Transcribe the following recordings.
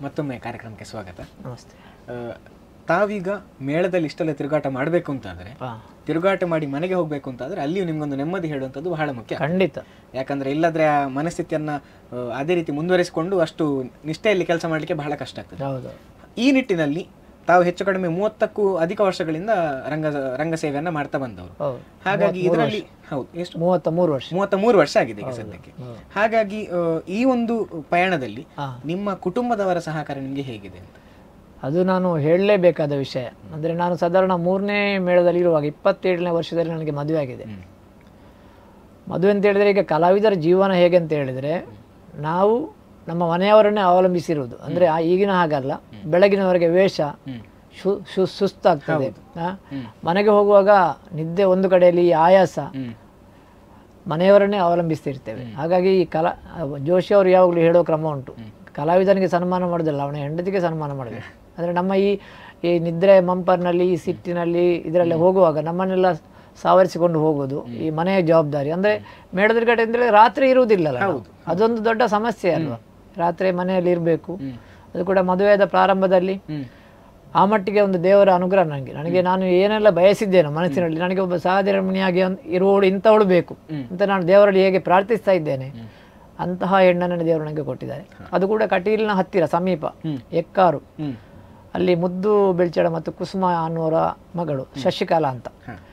ಮತ್ತೊಮ್ಮೆ ಕಾರ್ಯಕ್ರಮಕ್ಕೆ ಸ್ವಾಗತ. ನಮಸ್ತೆ. ತಾವೀಗ ಮೇಳದಲ್ಲಿ ಇಷ್ಟೆಲ್ಲ ತಿರುಗಾಟ ಮಾಡಬೇಕು ಅಂತಾದರೆ, ತಿರುಗಾಟ ಮಾಡಿ ಮನೆಗೆ ಹೋಗಬೇಕು ಅಂತಾದರೆ ಅಲ್ಲಿಯೂ ನಿಮ್ಗೊಂದು ನೆಮ್ಮದಿ ಹೇಳುವಂಥದ್ದು ಬಹಳ ಮುಖ್ಯ. ಖಂಡಿತ. ಯಾಕಂದರೆ ಇಲ್ಲದ್ರೆ ಆ ಮನಸ್ಥಿತಿಯನ್ನು ಅದೇ ರೀತಿ ಮುಂದುವರಿಸಿಕೊಂಡು ಅಷ್ಟು ನಿಷ್ಠೆಯಲ್ಲಿ ಕೆಲಸ ಮಾಡಲಿಕ್ಕೆ ಬಹಳ ಕಷ್ಟ ಆಗ್ತದೆ. ಹೌದು. ಈ ನಿಟ್ಟಿನಲ್ಲಿ ತಾವು ಹೆಚ್ಚು ಕಡಿಮೆ 30ಕ್ಕೂ ಅಧಿಕ ವರ್ಷಗಳಿಂದ ರಂಗ ಸೇವೆಯನ್ನ ಮಾಡ್ತಾ ಬಂದವರು. ಹಾಗಾಗಿ ಇದರಲ್ಲಿ ಹೌದು ಎಷ್ಟು 33 ವರ್ಷ ಆಗಿದೆ ಈಗ ಸದ್ಯಕ್ಕೆ. ಹಾಗಾಗಿ ಈ ಒಂದು ಪಯಣದಲ್ಲಿ ನಿಮ್ಮ ಕುಟುಂಬದವರ ಸಹಕಾರ ನಿಮಗೆ ಹೇಗಿದೆ ಅಂತ ಅದು ನಾನು ಹೇಳಲೇಬೇಕಾದ ವಿಷಯ. ಅಂದರೆ ನಾನು ಸಾಧಾರಣ 3ನೇ ಮೇಳದಲ್ಲಿ ಇರುವಾಗ 27ನೇ ವರ್ಷದಲ್ಲಿ ನನಗೆ ಮದುವೆ ಆಗಿದೆ. ಮದುವೆ ಅಂತ ಹೇಳಿದರೆ ಈಗ ಕಲಾವಿದರ ಜೀವನ ಹೇಗೆ ಅಂತ ಹೇಳಿದರೆ ನಾವು ನಮ್ಮ ಮನೆಯವರನ್ನೇ ಅವಲಂಬಿಸಿರುವುದು. ಅಂದರೆ ಈಗಿನ ಹಾಗಲ್ಲ, ಬೆಳಗಿನವರೆಗೆ ವೇಷ ಸುಸ್ತಾಗ್ತದೆ, ಮನೆಗೆ ಹೋಗುವಾಗ ನಿದ್ದೆ ಒಂದು ಕಡೆಯಲ್ಲಿ ಆಯಾಸ, ಮನೆಯವರನ್ನೇ ಅವಲಂಬಿಸ್ತಿರ್ತೇವೆ. ಹಾಗಾಗಿ ಈ ಜೋಶಿ ಅವರು ಯಾವಾಗಲೂ ಹೇಳೋ ಕ್ರಮ ಉಂಟು, ಕಲಾವಿದನಿಗೆ ಸನ್ಮಾನ ಮಾಡೋದಿಲ್ಲ, ಅವನ ಹೆಂಡತಿಗೆ ಸನ್ಮಾನ ಮಾಡಬೇಕು. ಅಂದರೆ ನಮ್ಮ ಈ ನಿದ್ರೆ ಮಂಪರ್ನಲ್ಲಿ, ಈ ಸಿಟ್ಟಿನಲ್ಲಿ ಇದರಲ್ಲಿ ಹೋಗುವಾಗ ನಮ್ಮನ್ನೆಲ್ಲ ಸಾವರಿಸಿಕೊಂಡು ಹೋಗೋದು ಈ ಮನೆಯ ಜವಾಬ್ದಾರಿ. ಅಂದರೆ ಮೇಳದಿರುಗಾಟ ಅಂದರೆ ರಾತ್ರಿ ಇರುವುದಿಲ್ಲಲ್ಲ, ಅದೊಂದು ದೊಡ್ಡ ಸಮಸ್ಯೆ ಅಲ್ವಾ. ರಾತ್ರಿ ಮನೆಯಲ್ಲಿ ಇರಬೇಕು. ಅದು ಕೂಡ ಮದುವೆಯಾದ ಪ್ರಾರಂಭದಲ್ಲಿ ಆ ಮಟ್ಟಿಗೆ ಒಂದು ದೇವರ ಅನುಗ್ರಹ ನನಗೆ ನಾನು ಏನೆಲ್ಲ ಬಯಸಿದ್ದೇನೆ ಮನಸ್ಸಿನಲ್ಲಿ, ನನಗೆ ಒಬ್ಬ ಸಹಧರ್ಮಿಣಿಯಾಗಿ ಇರುವವಳು ಇಂಥವಳು ಬೇಕು ಅಂತ ನಾನು ದೇವರಲ್ಲಿ ಹೇಗೆ ಪ್ರಾರ್ಥಿಸ್ತಾ ಇದ್ದೇನೆ, ಅಂತಹ ಹೆಣ್ಣನ್ನು ದೇವರು ನನಗೆ ಕೊಟ್ಟಿದ್ದಾರೆ. ಅದು ಕೂಡ ಕಟೀಲಿನ ಹತ್ತಿರ ಸಮೀಪ ಎಕ್ಕಾರು, ಅಲ್ಲಿ ಮುದ್ದು ಬೆಳ್ಚಡ ಮತ್ತು ಕುಸುಮ ಅನ್ನೋರ ಮಗಳು ಶಶಿಕಲಾ ಅಂತ.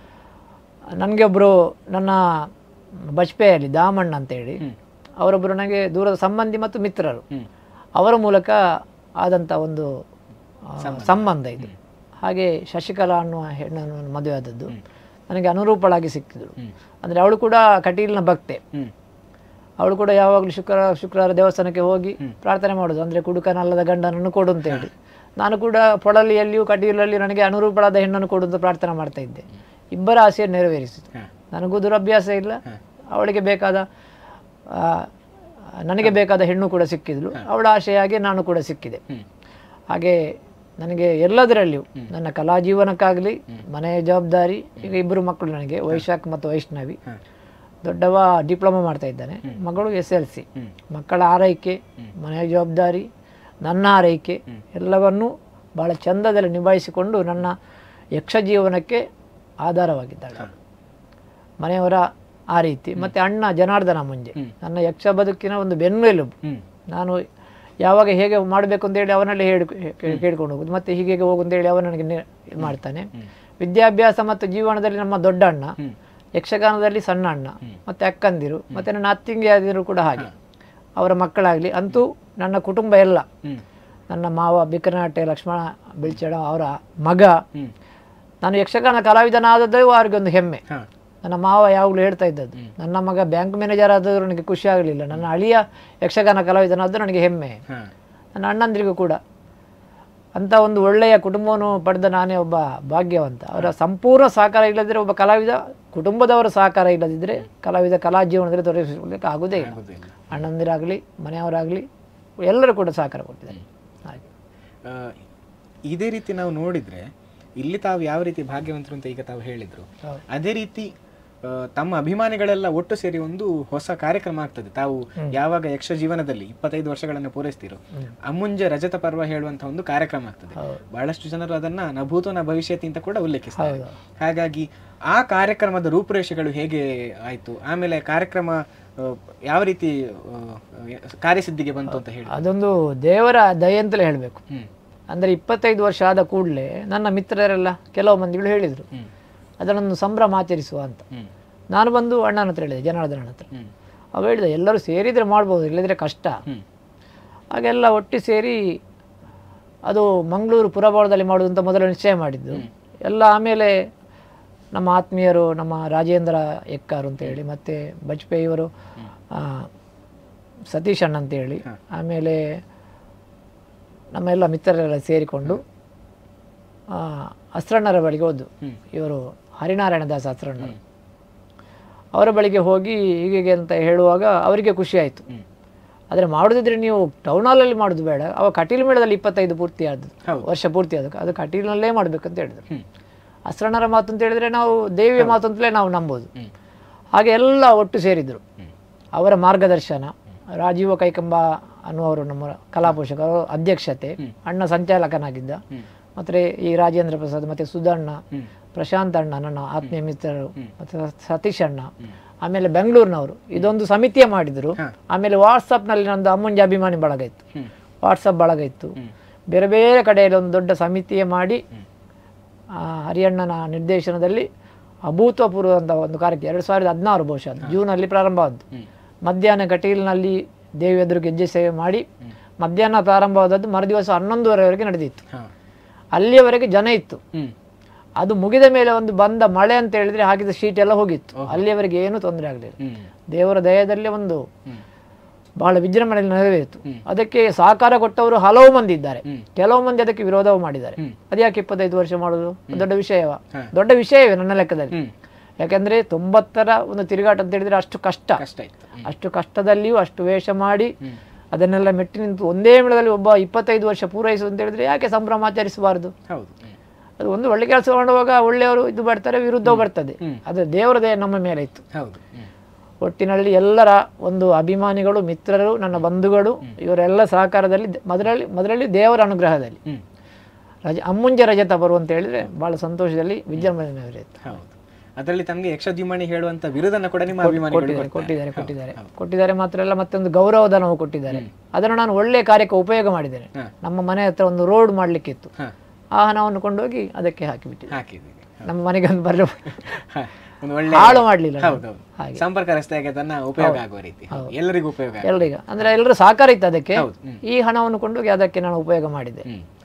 ನನಗೆ ಒಬ್ಬರು ನನ್ನ ಬಜ್ಪೆಯಲ್ಲಿ ದಾಮಣ್ಣ ಅಂತೇಳಿ ಅವರೊಬ್ಬರು ನನಗೆ ದೂರದ ಸಂಬಂಧಿ ಮತ್ತು ಮಿತ್ರರು, ಅವರ ಮೂಲಕ ಆದಂಥ ಒಂದು ಸಂಬಂಧ ಇದು. ಹಾಗೆ ಶಶಿಕಲಾ ಅನ್ನುವ ಹೆಣ್ಣನ್ನು ಮದುವೆ ಆದದ್ದು ನನಗೆ ಅನುರೂಪಳಾಗಿ ಸಿಕ್ಕಿದಳು. ಅಂದರೆ ಅವಳು ಕೂಡ ಕಟೀಲಿನ ಭಕ್ತೆ. ಅವಳು ಕೂಡ ಯಾವಾಗಲೂ ಶುಕ್ರವಾರ ದೇವಸ್ಥಾನಕ್ಕೆ ಹೋಗಿ ಪ್ರಾರ್ಥನೆ ಮಾಡೋದು, ಅಂದರೆ ಕುಡುಕನಲ್ಲದ ಗಂಡನನ್ನು ಕೊಡು ಅಂತ ಹೇಳಿ. ನಾನು ಕೂಡ ಪೊಳಲಿಯಲ್ಲಿಯೂ ಕಟೀಲಲ್ಲಿ ನನಗೆ ಅನುರೂಪಳಾದ ಹೆಣ್ಣನ್ನು ಕೊಡು ಅಂತ ಪ್ರಾರ್ಥನೆ ಮಾಡ್ತಾ ಇದ್ದೆ. ಇಬ್ಬರ ಆಸೆಯನ್ನು ನೆರವೇರಿಸಿತು. ನನಗೂ ದುರಭ್ಯಾಸ ಇಲ್ಲ, ಅವಳಿಗೆ ಬೇಕಾದ ನನಗೆ ಬೇಕಾದ ಹೆಣ್ಣು ಕೂಡ ಸಿಕ್ಕಿದ್ಲು. ಅವಳ ಆಶೆಯಾಗಿ ನಾನು ಕೂಡ ಸಿಕ್ಕಿದೆ. ಹಾಗೆ ನನಗೆ ಎಲ್ಲದರಲ್ಲಿಯೂ ನನ್ನ ಕಲಾ ಜೀವನಕ್ಕಾಗಲಿ, ಮನೆಯ ಜವಾಬ್ದಾರಿ, ಈಗ ಇಬ್ಬರು ಮಕ್ಕಳು ನನಗೆ, ವೈಶಾಖ್ ಮತ್ತು ವೈಷ್ಣವಿ. ದೊಡ್ಡವ ಡಿಪ್ಲೊಮಾ ಮಾಡ್ತಾ ಇದ್ದಾನೆ, ಮಗಳು SLC. ಮಕ್ಕಳ ಆರೈಕೆ, ಮನೆಯ ಜವಾಬ್ದಾರಿ, ನನ್ನ ಆರೈಕೆ ಎಲ್ಲವನ್ನೂ ಭಾಳ ಚಂದದಲ್ಲಿ ನಿಭಾಯಿಸಿಕೊಂಡು ನನ್ನ ಯಕ್ಷ ಜೀವನಕ್ಕೆ ಆಧಾರವಾಗಿದ್ದಾಳೆ ಮನೆಯವರ ಆ ರೀತಿ. ಮತ್ತು ಅಣ್ಣ ಜನಾರ್ದನ ಮುಂಜೆ ನನ್ನ ಯಕ್ಷ ಬದುಕಿನ ಒಂದು ಬೆನ್ನೆಲುಬು. ನಾನು ಯಾವಾಗ ಹೇಗೆ ಮಾಡಬೇಕು ಅಂತೇಳಿ ಅವನಲ್ಲಿ ಕೇಳ್ಕೊಂಡು ಹೋಗೋದು, ಮತ್ತು ಹೀಗೆ ಹೋಗು ಅಂತೇಳಿ ಅವನು ನನಗೆ ಇದು ಮಾಡ್ತಾನೆ. ವಿದ್ಯಾಭ್ಯಾಸ ಮತ್ತು ಜೀವನದಲ್ಲಿ ನಮ್ಮ ದೊಡ್ಡ ಅಣ್ಣ, ಯಕ್ಷಗಾನದಲ್ಲಿ ಸಣ್ಣ ಅಣ್ಣ, ಮತ್ತು ಅಕ್ಕಂದಿರು, ಮತ್ತು ನನ್ನ ಅತ್ತಿಂಗಿಯಾದಿರು ಕೂಡ ಹಾಗೆ, ಅವರ ಮಕ್ಕಳಾಗಲಿ, ಅಂತೂ ನನ್ನ ಕುಟುಂಬ ಎಲ್ಲ, ನನ್ನ ಮಾವ ಬಿಕನಾಟೆ ಲಕ್ಷ್ಮಣ ಬೆಳ್ಚಡ ಅವರ ಮಗ. ನಾನು ಯಕ್ಷಗಾನ ಕಲಾವಿದನಾದದ್ದು ಅವರಿಗೊಂದು ಹೆಮ್ಮೆ. ನನ್ನ ಮಾವ ಯಾವಾಗಲೂ ಹೇಳ್ತಾ ಇದ್ದದ್ದು, ನನ್ನ ಮಗ ಬ್ಯಾಂಕ್ ಮ್ಯಾನೇಜರ್ ಆದರೂ ನನಗೆ ಖುಷಿ ಆಗಲಿಲ್ಲ, ನನ್ನ ಅಳಿಯ ಯಕ್ಷಗಾನ ಕಲಾವಿದನಾದರೂ ನನಗೆ ಹೆಮ್ಮೆ. ನನ್ನ ಅಣ್ಣಂದಿರಿಗೂ ಕೂಡ ಅಂಥ ಒಂದು ಒಳ್ಳೆಯ ಕುಟುಂಬವನ್ನು ಪಡೆದ ನಾನೇ ಒಬ್ಬ ಭಾಗ್ಯವಂತ. ಅವರ ಸಂಪೂರ್ಣ ಸಹಕಾರ ಇಲ್ಲದಿದ್ದರೆ, ಒಬ್ಬ ಕಲಾವಿದ ಕುಟುಂಬದವರ ಸಹಕಾರ ಇಲ್ಲದಿದ್ದರೆ ಕಲಾವಿದ ಕಲಾ ಜೀವನದಲ್ಲಿ ತೊಡಗಿಸಿಕೊಳ್ಳಲಿಕ್ಕೆ ಆಗೋದೇ ಇಲ್ಲ. ಅಣ್ಣಂದಿರಾಗಲಿ, ಮನೆಯವರಾಗಲಿ ಎಲ್ಲರೂ ಕೂಡ ಸಹಕಾರ ಕೊಟ್ಟಿದ್ದಾರೆ. ಹಾಗೆ ಇದೇ ರೀತಿ ನಾವು ನೋಡಿದರೆ ಇಲ್ಲಿ ತಾವು ಯಾವ ರೀತಿ ಭಾಗ್ಯವಂತರು ಅಂತ ಈಗ ತಾವು ಹೇಳಿದರು, ಅದೇ ರೀತಿ ತಮ್ಮ ಅಭಿಮಾನಿಗಳೆಲ್ಲ ಒಟ್ಟು ಸೇರಿ ಒಂದು ಹೊಸ ಕಾರ್ಯಕ್ರಮ ಆಗ್ತದೆ. ತಾವು ಯಾವಾಗ ಯಕ್ಷ ಜೀವನದಲ್ಲಿ 25 ವರ್ಷಗಳನ್ನು ಪೂರೈಸ್ತಿರೋ ಅಮುಂಜ ರಜತ ಪರ್ವ ಹೇಳುವಂತಹ ಒಂದು ಕಾರ್ಯಕ್ರಮ ಆಗ್ತದೆ. ಬಹಳಷ್ಟು ಜನರು ಅದನ್ನ ನಭೂತೋ ನ ಭವಿಷ್ಯತಿ ಅಂತ ಕೂಡ ಉಲ್ಲೇಖಿಸ್ತಾರೆ. ಹಾಗಾಗಿ ಆ ಕಾರ್ಯಕ್ರಮದ ರೂಪುರೇಷೆಗಳು ಹೇಗೆ ಆಯ್ತು, ಆಮೇಲೆ ಕಾರ್ಯಕ್ರಮ ಯಾವ ರೀತಿ ಕಾರ್ಯಸಿದ್ಧಿಗೆ ಬಂತು ಅಂತ ಹೇಳಿ ಅದೊಂದು ದೇವರ ದಯೆ ಅಂತಲೇ ಹೇಳಬೇಕು. ಅಂದರೆ 25 ವರ್ಷ ಆದ ಕೂಡಲೇ ನನ್ನ ಮಿತ್ರರೆಲ್ಲ ಕೆಲವು ಮಂದಿಗಳು ಹೇಳಿದರು ಅದನ್ನೊಂದು ಸಂಭ್ರಮ ಆಚರಿಸುವ ಅಂತ. ನಾನು ಬಂದು ಅಣ್ಣನ ಹತ್ರ ಹೇಳಿದೆ, ಜನಾರ್ದನ ಹತ್ರ. ಅವ ಹೇಳಿದೆ ಎಲ್ಲರೂ ಸೇರಿದರೆ ಮಾಡ್ಬೋದು, ಇಲ್ಲದ್ರೆ ಕಷ್ಟ. ಹಾಗೆಲ್ಲ ಒಟ್ಟು ಸೇರಿ ಅದು ಮಂಗಳೂರು ಪುರಭವನದಲ್ಲಿ ಮಾಡೋದು ಅಂತ ಮೊದಲು ನಿಶ್ಚಯ ಮಾಡಿದ್ದು ಎಲ್ಲ. ಆಮೇಲೆ ನಮ್ಮ ಆತ್ಮೀಯರು, ನಮ್ಮ ರಾಜೇಂದ್ರ ಎಕ್ಕಾರು ಅಂತೇಳಿ, ಮತ್ತು ಬಜ್ಪೇಯಿಯವರು ಸತೀಶ್ ಅಣ್ಣ ಅಂತೇಳಿ, ಆಮೇಲೆ ನಮ್ಮೆಲ್ಲ ಮಿತ್ರರೆಲ್ಲ ಸೇರಿಕೊಂಡು ಅಸ್ರಣ್ಣರ ಬಳಿಗೆ ಹೋದ್ದು. ಇವರು ಹರಿನಾರಾಯಣ ದಾಸ ಅಸ್ರಣ್ಣರು, ಅವರ ಬಳಿಗೆ ಹೋಗಿ ಹೀಗೆ ಅಂತ ಹೇಳುವಾಗ ಅವರಿಗೆ ಖುಷಿ ಆಯಿತು. ಆದರೆ ಮಾಡೋದಿದ್ರೆ ನೀವು ಟೌನ್ ಹಾಲಲ್ಲಿ ಮಾಡೋದು ಬೇಡ, ಅವ ಕಟೀಲು ಮೇಳದಲ್ಲಿ 25 ಪೂರ್ತಿ ಆದದ್ದು, ವರ್ಷ ಪೂರ್ತಿ ಆದಕ್ಕೆ ಅದು ಕಟೀಲಿನಲ್ಲೇ ಮಾಡಬೇಕಂತ ಹೇಳಿದರು. ಅಸ್ರಣ್ಣರ ಮಾತು ಅಂತ ಹೇಳಿದರೆ ನಾವು ದೇವಿಯ ಮಾತು ಅಂತಲೇ ನಾವು ನಂಬೋದು. ಹಾಗೆ ಎಲ್ಲ ಒಟ್ಟು ಸೇರಿದರು. ಅವರ ಮಾರ್ಗದರ್ಶನ, ರಾಜೀವ ಕೈಕಂಬ ಅನ್ನುವರು ನಮ್ಮ ಕಲಾ ಪೋಷಕರು ಅಧ್ಯಕ್ಷತೆ, ಅಣ್ಣ ಸಂಚಾಲಕನಾಗಿದ್ದ, ಮತ್ತು ಈ ರಾಜೇಂದ್ರ ಪ್ರಸಾದ್ ಮತ್ತು ಸುಧಣ್ಣ, ಪ್ರಶಾಂತ್ ಅಣ್ಣ ನನ್ನ ಆತ್ಮೀಯ ಮಿತ್ರರು, ಮತ್ತು ಸತೀಶ್ ಅಣ್ಣ, ಆಮೇಲೆ ಬೆಂಗಳೂರಿನವರು ಇದೊಂದು ಸಮಿತಿಯ ಮಾಡಿದರು. ಆಮೇಲೆ ವಾಟ್ಸಪ್ನಲ್ಲಿ ನಂದು ಅಮ್ಮಂಜಿ ಅಭಿಮಾನಿ ಬಳಗ ಇತ್ತು, ವಾಟ್ಸಪ್ ಬಳಗ ಇತ್ತು. ಬೇರೆ ಬೇರೆ ಕಡೆಯಲ್ಲಿ ಒಂದು ದೊಡ್ಡ ಸಮಿತಿಯ ಮಾಡಿ ಹರಿಯಣ್ಣನ ನಿರ್ದೇಶನದಲ್ಲಿ ಅಭೂತಪೂರ್ವ ಅಂತ ಒಂದು ಕಾರ್ಯಕ್ರಮ 2016 ಬಹುಶಃ ಜೂನಲ್ಲಿ ಪ್ರಾರಂಭವಾದ್ದು. ಮಧ್ಯಾಹ್ನ ಕಟೀಲ್ನಲ್ಲಿ ದೇವಿ ಎದುರು ಗೆಜ್ಜೆ ಸೇವೆ ಮಾಡಿ ಮಧ್ಯಾಹ್ನ ಪ್ರಾರಂಭವಾದದ್ದು ಮರುದಿವಸ 11:30ವರೆಗೆ ನಡೆದಿತ್ತು. ಅಲ್ಲಿಯವರೆಗೆ ಜನ ಇತ್ತು. ಅದು ಮುಗಿದ ಮೇಲೆ ಒಂದು ಬಂದ ಮಳೆ ಅಂತ ಹೇಳಿದ್ರೆ ಹಾಕಿದ ಶೀಟ್ ಎಲ್ಲ ಹೋಗಿತ್ತು. ಅಲ್ಲಿಯವರೆಗೆ ಏನೂ ತೊಂದರೆ ಆಗಲಿಲ್ಲ. ದೇವರ ದಯದಲ್ಲಿ ಒಂದು ಬಹಳ ವಿಜೃಂಭಣೆಯಲ್ಲಿ ನೆರವೇರಿತು. ಅದಕ್ಕೆ ಸಹಕಾರ ಕೊಟ್ಟವರು ಹಲವು ಮಂದಿ ಇದ್ದಾರೆ, ಕೆಲವು ಮಂದಿ ಅದಕ್ಕೆ ವಿರೋಧವೂ ಮಾಡಿದ್ದಾರೆ. ಅದ್ಯಾಕೆ 25 ವರ್ಷ ಮಾಡೋದು ದೊಡ್ಡ ವಿಷಯವೇ ನನ್ನ ಲೆಕ್ಕದಲ್ಲಿ. ಯಾಕೆಂದ್ರೆ 90ರ ಒಂದು ತಿರುಗಾಟ ಅಂತ ಹೇಳಿದ್ರೆ ಅಷ್ಟು ಕಷ್ಟದಲ್ಲಿಯೂ ಅಷ್ಟು ವೇಷ ಮಾಡಿ ಅದನ್ನೆಲ್ಲ ಮೆಟ್ಟಿ ನಿಂತು ಒಂದೇ ಮೇಳದಲ್ಲಿ ಒಬ್ಬ 25 ವರ್ಷ ಪೂರೈಸು ಅಂತ ಹೇಳಿದ್ರೆ ಯಾಕೆ ಸಂಭ್ರಮ ಆಚರಿಸಬಾರದು? ಅದು ಒಂದು ಒಳ್ಳೆ ಕೆಲಸ ಮಾಡುವಾಗ ಒಳ್ಳೆಯವರು ಇದು ಬರ್ತಾರೆ, ವಿರುದ್ಧವೂ ಬರ್ತದೆ. ಅದು ದೇವರದೇ ನಮ್ಮ ಮೇಲೆ ಇತ್ತು. ಒಟ್ಟಿನಲ್ಲಿ ಎಲ್ಲರ ಒಂದು ಅಭಿಮಾನಿಗಳು, ಮಿತ್ರರು, ನನ್ನ ಬಂಧುಗಳು ಇವರೆಲ್ಲ ಸಹಕಾರದಲ್ಲಿ ಮೊದಲಲ್ಲಿ ದೇವರ ಅನುಗ್ರಹದಲ್ಲಿ ಅಮ್ಮುಂಜೆ ರಜತ ಬರು ಅಂತ ಹೇಳಿದ್ರೆ ಬಹಳ ಸಂತೋಷದಲ್ಲಿ ವಿಜೃಂಭಣೆ ಇತ್ತು. ಅದರಲ್ಲಿ ತಮಗೆ ಯಕ್ಷದ್ಯುಮಣಿ ಹೇಳುವಂತ ಬಿರುದನ್ನು ಕೂಡ ನಿಮ್ಮ ಅಭಿಮಾನಿಗಳು ಕೊಟ್ಟಿದ್ದಾರೆ. ಮಾತ್ರ ಅಲ್ಲ, ಮತ್ತೊಂದು ಗೌರವಧನವು ಕೊಟ್ಟಿದ್ದಾರೆ. ಅದನ್ನು ನಾನು ಒಳ್ಳೆ ಕಾರ್ಯಕ್ಕೆ ಉಪಯೋಗ ಮಾಡಿದ್ದೇನೆ. ನಮ್ಮ ಮನೆ ಹತ್ರ ಒಂದು ರೋಡ್ ಮಾಡ್ಲಿಕ್ಕೆ ಇತ್ತು, ಆ ಹಣವನ್ನು ಕೊಂಡೋಗಿ ಅದಕ್ಕೆ ಹಾಕಿಬಿಟ್ಟಿದ್ದೆ. ನಮ್ಮ ಮನೆಗೆ ಒಂದು ಬರಲು ಹಾಳು ಮಾಡಲಿಲ್ಲ. ಸಂಪರ್ಕ ರಸ್ತೆಗೆ ತನ್ನ ಉಪಯೋಗ ಆಗುವ ರೀತಿ ಎಲ್ಲರಿಗೂ ಉಪಯೋಗ, ಎಲ್ಲರಿಗೂ ಅಂದ್ರೆ ಎಲ್ಲರೂ ಸಹಕಾರ ಇತ್ತು ಅದಕ್ಕೆ. ಈ ಹಣವನ್ನು ಕೊಂಡೋಗಿ ಅದಕ್ಕೆ ನಾನು ಉಪಯೋಗ ಮಾಡಿದೆ.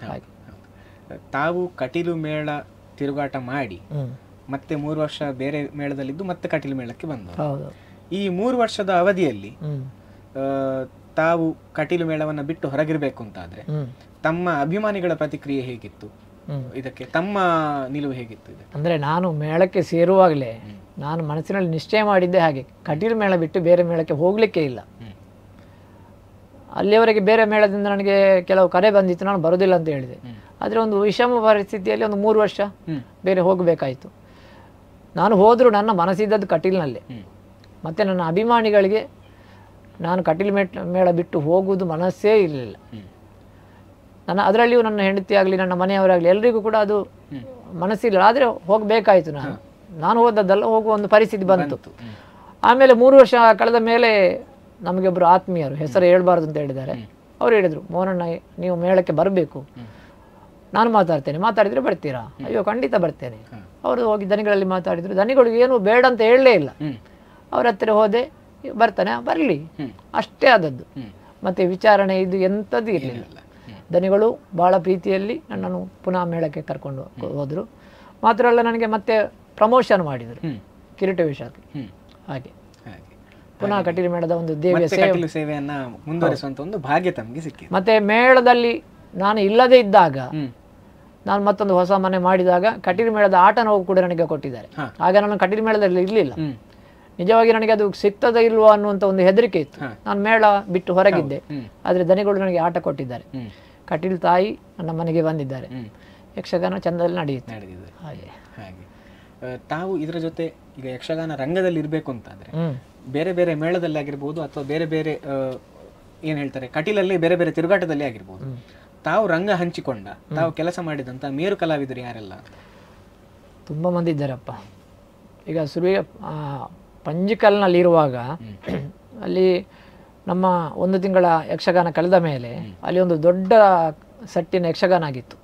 ತಾವು ಕಟೀಲು ಮೇಳ ತಿರುಗಾಟ ಮಾಡಿ ಮತ್ತೆ 3 ವರ್ಷ ಬೇರೆ ಮೇಳದಲ್ಲಿದ್ದು ಮತ್ತೆ ಕಟೀಲು ಮೇಳಕ್ಕೆ ಬಂದವರು. ಈ 3 ವರ್ಷದ ಅವಧಿಯಲ್ಲಿ ತಾವು ಕಟೀಲು ಮೇಳವನ್ನ ಬಿಟ್ಟು ಹೊರಗಿರ್ಬೇಕು ಅಂತಾದ್ರೆ ತಮ್ಮ ಅಭಿಮಾನಿಗಳ ಪ್ರತಿಕ್ರಿಯೆ ಹೇಗಿತ್ತು? ಇದಕ್ಕೆ ತಮ್ಮ ನಿಲುವು ಹೇಗಿತ್ತು? ಅಂದ್ರೆ ನಾನು ಮೇಳಕ್ಕೆ ಸೇರುವಾಗಲೇ ನಾನು ಮನಸ್ಸಿನಲ್ಲಿ ನಿಶ್ಚಯ ಮಾಡಿದ್ದೆ ಹಾಗೆ, ಕಟೀಲು ಮೇಳ ಬಿಟ್ಟು ಬೇರೆ ಮೇಳಕ್ಕೆ ಹೋಗ್ಲಿಕ್ಕೆ ಇಲ್ಲ. ಅಲ್ಲಿಯವರೆಗೆ ಬೇರೆ ಮೇಳದಿಂದ ನನಗೆ ಕೆಲವು ಕರೆ ಬಂದಿತ್ತು, ನಾನು ಬರೋದಿಲ್ಲ ಅಂತ ಹೇಳಿದೆ. ಆದರೆ ಒಂದು ವಿಷಮ ಪರಿಸ್ಥಿತಿಯಲ್ಲಿ ಒಂದು 3 ವರ್ಷ ಬೇರೆ ಹೋಗಬೇಕಾಯಿತು. ನಾನು ಹೋದರೂ ನನ್ನ ಮನಸ್ಸಿದ್ದದ್ದು ಕಟೀಲಿನಲ್ಲೇ. ಮತ್ತು ನನ್ನ ಅಭಿಮಾನಿಗಳಿಗೆ ನಾನು ಕಟೀಲು ಮೇಳ ಬಿಟ್ಟು ಹೋಗುವುದು ಮನಸ್ಸೇ ಇರಲಿಲ್ಲ. ಅದರಲ್ಲಿಯೂ ನನ್ನ ಹೆಂಡತಿ ಆಗಲಿ ನನ್ನ ಮನೆಯವರಾಗಲಿ ಎಲ್ಲರಿಗೂ ಕೂಡ ಅದು ಮನಸ್ಸಿಲ್ಲ. ಆದರೆ ಹೋಗಬೇಕಾಯಿತು. ನಾನು ಹೋದದ್ದಲ್ಲ, ಹೋಗುವ ಒಂದು ಪರಿಸ್ಥಿತಿ ಬಂತು. ಆಮೇಲೆ 3 ವರ್ಷ ಕಳೆದ ಮೇಲೆ ನಮಗೆ ಒಬ್ಬರು ಆತ್ಮೀಯರು, ಹೆಸರು ಹೇಳ್ಬಾರ್ದು ಅಂತ ಹೇಳಿದ್ದಾರೆ, ಅವ್ರು ಹೇಳಿದರು, ಮೋಹನಣ್ಣ ನೀವು ಮೇಳಕ್ಕೆ ಬರಬೇಕು, ನಾನು ಮಾತಾಡಿದರೆ ಬರ್ತೀರಾ? ಅಯ್ಯೋ ಖಂಡಿತ ಬರ್ತೇನೆ. ಅವರು ಹೋಗಿ ದನಿಗಳಲ್ಲಿ ಮಾತಾಡಿದರು. ದನಿಗಳಿಗೆ ಏನು ಬೇಡ ಅಂತ ಹೇಳಲೇ ಇಲ್ಲ. ಅವ್ರ ಹತ್ತಿರ ಹೋದೆ, ಬರ್ತಾನೆ, ಬರಲಿ, ಅಷ್ಟೇ ಆದದ್ದು. ಮತ್ತು ವಿಚಾರಣೆ ಇದು ಎಂಥದ್ದು ಇರಲಿಲ್ಲ. ದನಿಗಳು ಭಾಳ ಪ್ರೀತಿಯಲ್ಲಿ ನನ್ನನ್ನು ಪುನಃ ಮೇಳಕ್ಕೆ ಕರ್ಕೊಂಡು ಹೋದರು. ಮಾತ್ರ ಅಲ್ಲ, ನನಗೆ ಮತ್ತೆ ಪ್ರಮೋಷನ್ ಮಾಡಿದರು ಕಿರೀಟ ವೇಷಕ್ಕೆ. ಹಾಗೆ ಪುನಃ ಕಟೀಲು ಮೇಳದ ಒಂದು ದೇವಿಯ ಸೇವೆಯನ್ನ ಮುಂದುವರಿಸುವಂತ ಒಂದು ಭಾಗ್ಯ ತಮಗೆ ಸಿಕ್ಕಿದೆ. ಮತ್ತೆ ಮೇಳದಲ್ಲಿ ನಾನು ಇಲ್ಲದೆ ಇದ್ದಾಗ, ನಾನು ಮತ್ತೊಂದು ಹೊಸ ಮನೆ ಮಾಡಿದಾಗ ಕಟೀಲು ಮೇಳದ ಆಟ ನೋವು ಕೂಡ ನನಗೆ ಕೊಟ್ಟಿದ್ದಾರೆ. ಆಗ ನಾನು ಕಟೀಲು ಮೇಳದಲ್ಲಿ ಇರಲಿಲ್ಲ. ನಿಜವಾಗಿ ನನಗೆ ಅದು ಸಿಗ್ತದ ಇಲ್ವಾ ಅನ್ನುವಂಥ ಒಂದು ಹೆದರಿಕೆ ಇತ್ತು. ನಾನು ಮೇಳ ಬಿಟ್ಟು ಹೊರಗಿದ್ದೆ, ಆದರೆ ದನಿಗಳು ನನಗೆ ಆಟ ಕೊಟ್ಟಿದ್ದಾರೆ. ಕಟೀಲು ತಾಯಿ ನನ್ನ ಮನೆಗೆ ಬಂದಿದ್ದಾರೆ. ಯಕ್ಷಗಾನ ಚಂದದಲ್ಲಿ ನಡೆಯುತ್ತೆ. ಹಾಗೆ ತಾವು ಇದರ ಜೊತೆ ಈಗ ಯಕ್ಷಗಾನ ರಂಗದಲ್ಲಿ ಇರಬೇಕು ಅಂತಾದ್ರೆ ಬೇರೆ ಬೇರೆ ಮೇಳದಲ್ಲಿ ಆಗಿರ್ಬೋದು ಅಥವಾ ಬೇರೆ ಬೇರೆ ಏನ್ ಹೇಳ್ತಾರೆ ಕಟೀಲಲ್ಲಿ ಬೇರೆ ಬೇರೆ ತಿರುಗಾಟದಲ್ಲಿ ಆಗಿರ್ಬೋದು, ತಾವು ರಂಗ ಹಂಚಿಕೊಂಡ ತಾವು ಕೆಲಸ ಮಾಡಿದಂತ ಮೇರು ಕಲಾವಿದರು ಯಾರೆಲ್ಲ? ತುಂಬ ಮಂದಿ ಇದ್ದಾರಪ್ಪ. ಈಗ ಪಂಜಿಕಲ್ನಲ್ಲಿ ಇರುವಾಗ ಅಲ್ಲಿ ನಮ್ಮ 1 ತಿಂಗಳ ಯಕ್ಷಗಾನ ಕಳೆದ ಮೇಲೆ ಅಲ್ಲಿ ಒಂದು ದೊಡ್ಡ ಸಟ್ಟಿನ ಯಕ್ಷಗಾನ ಆಗಿತ್ತು.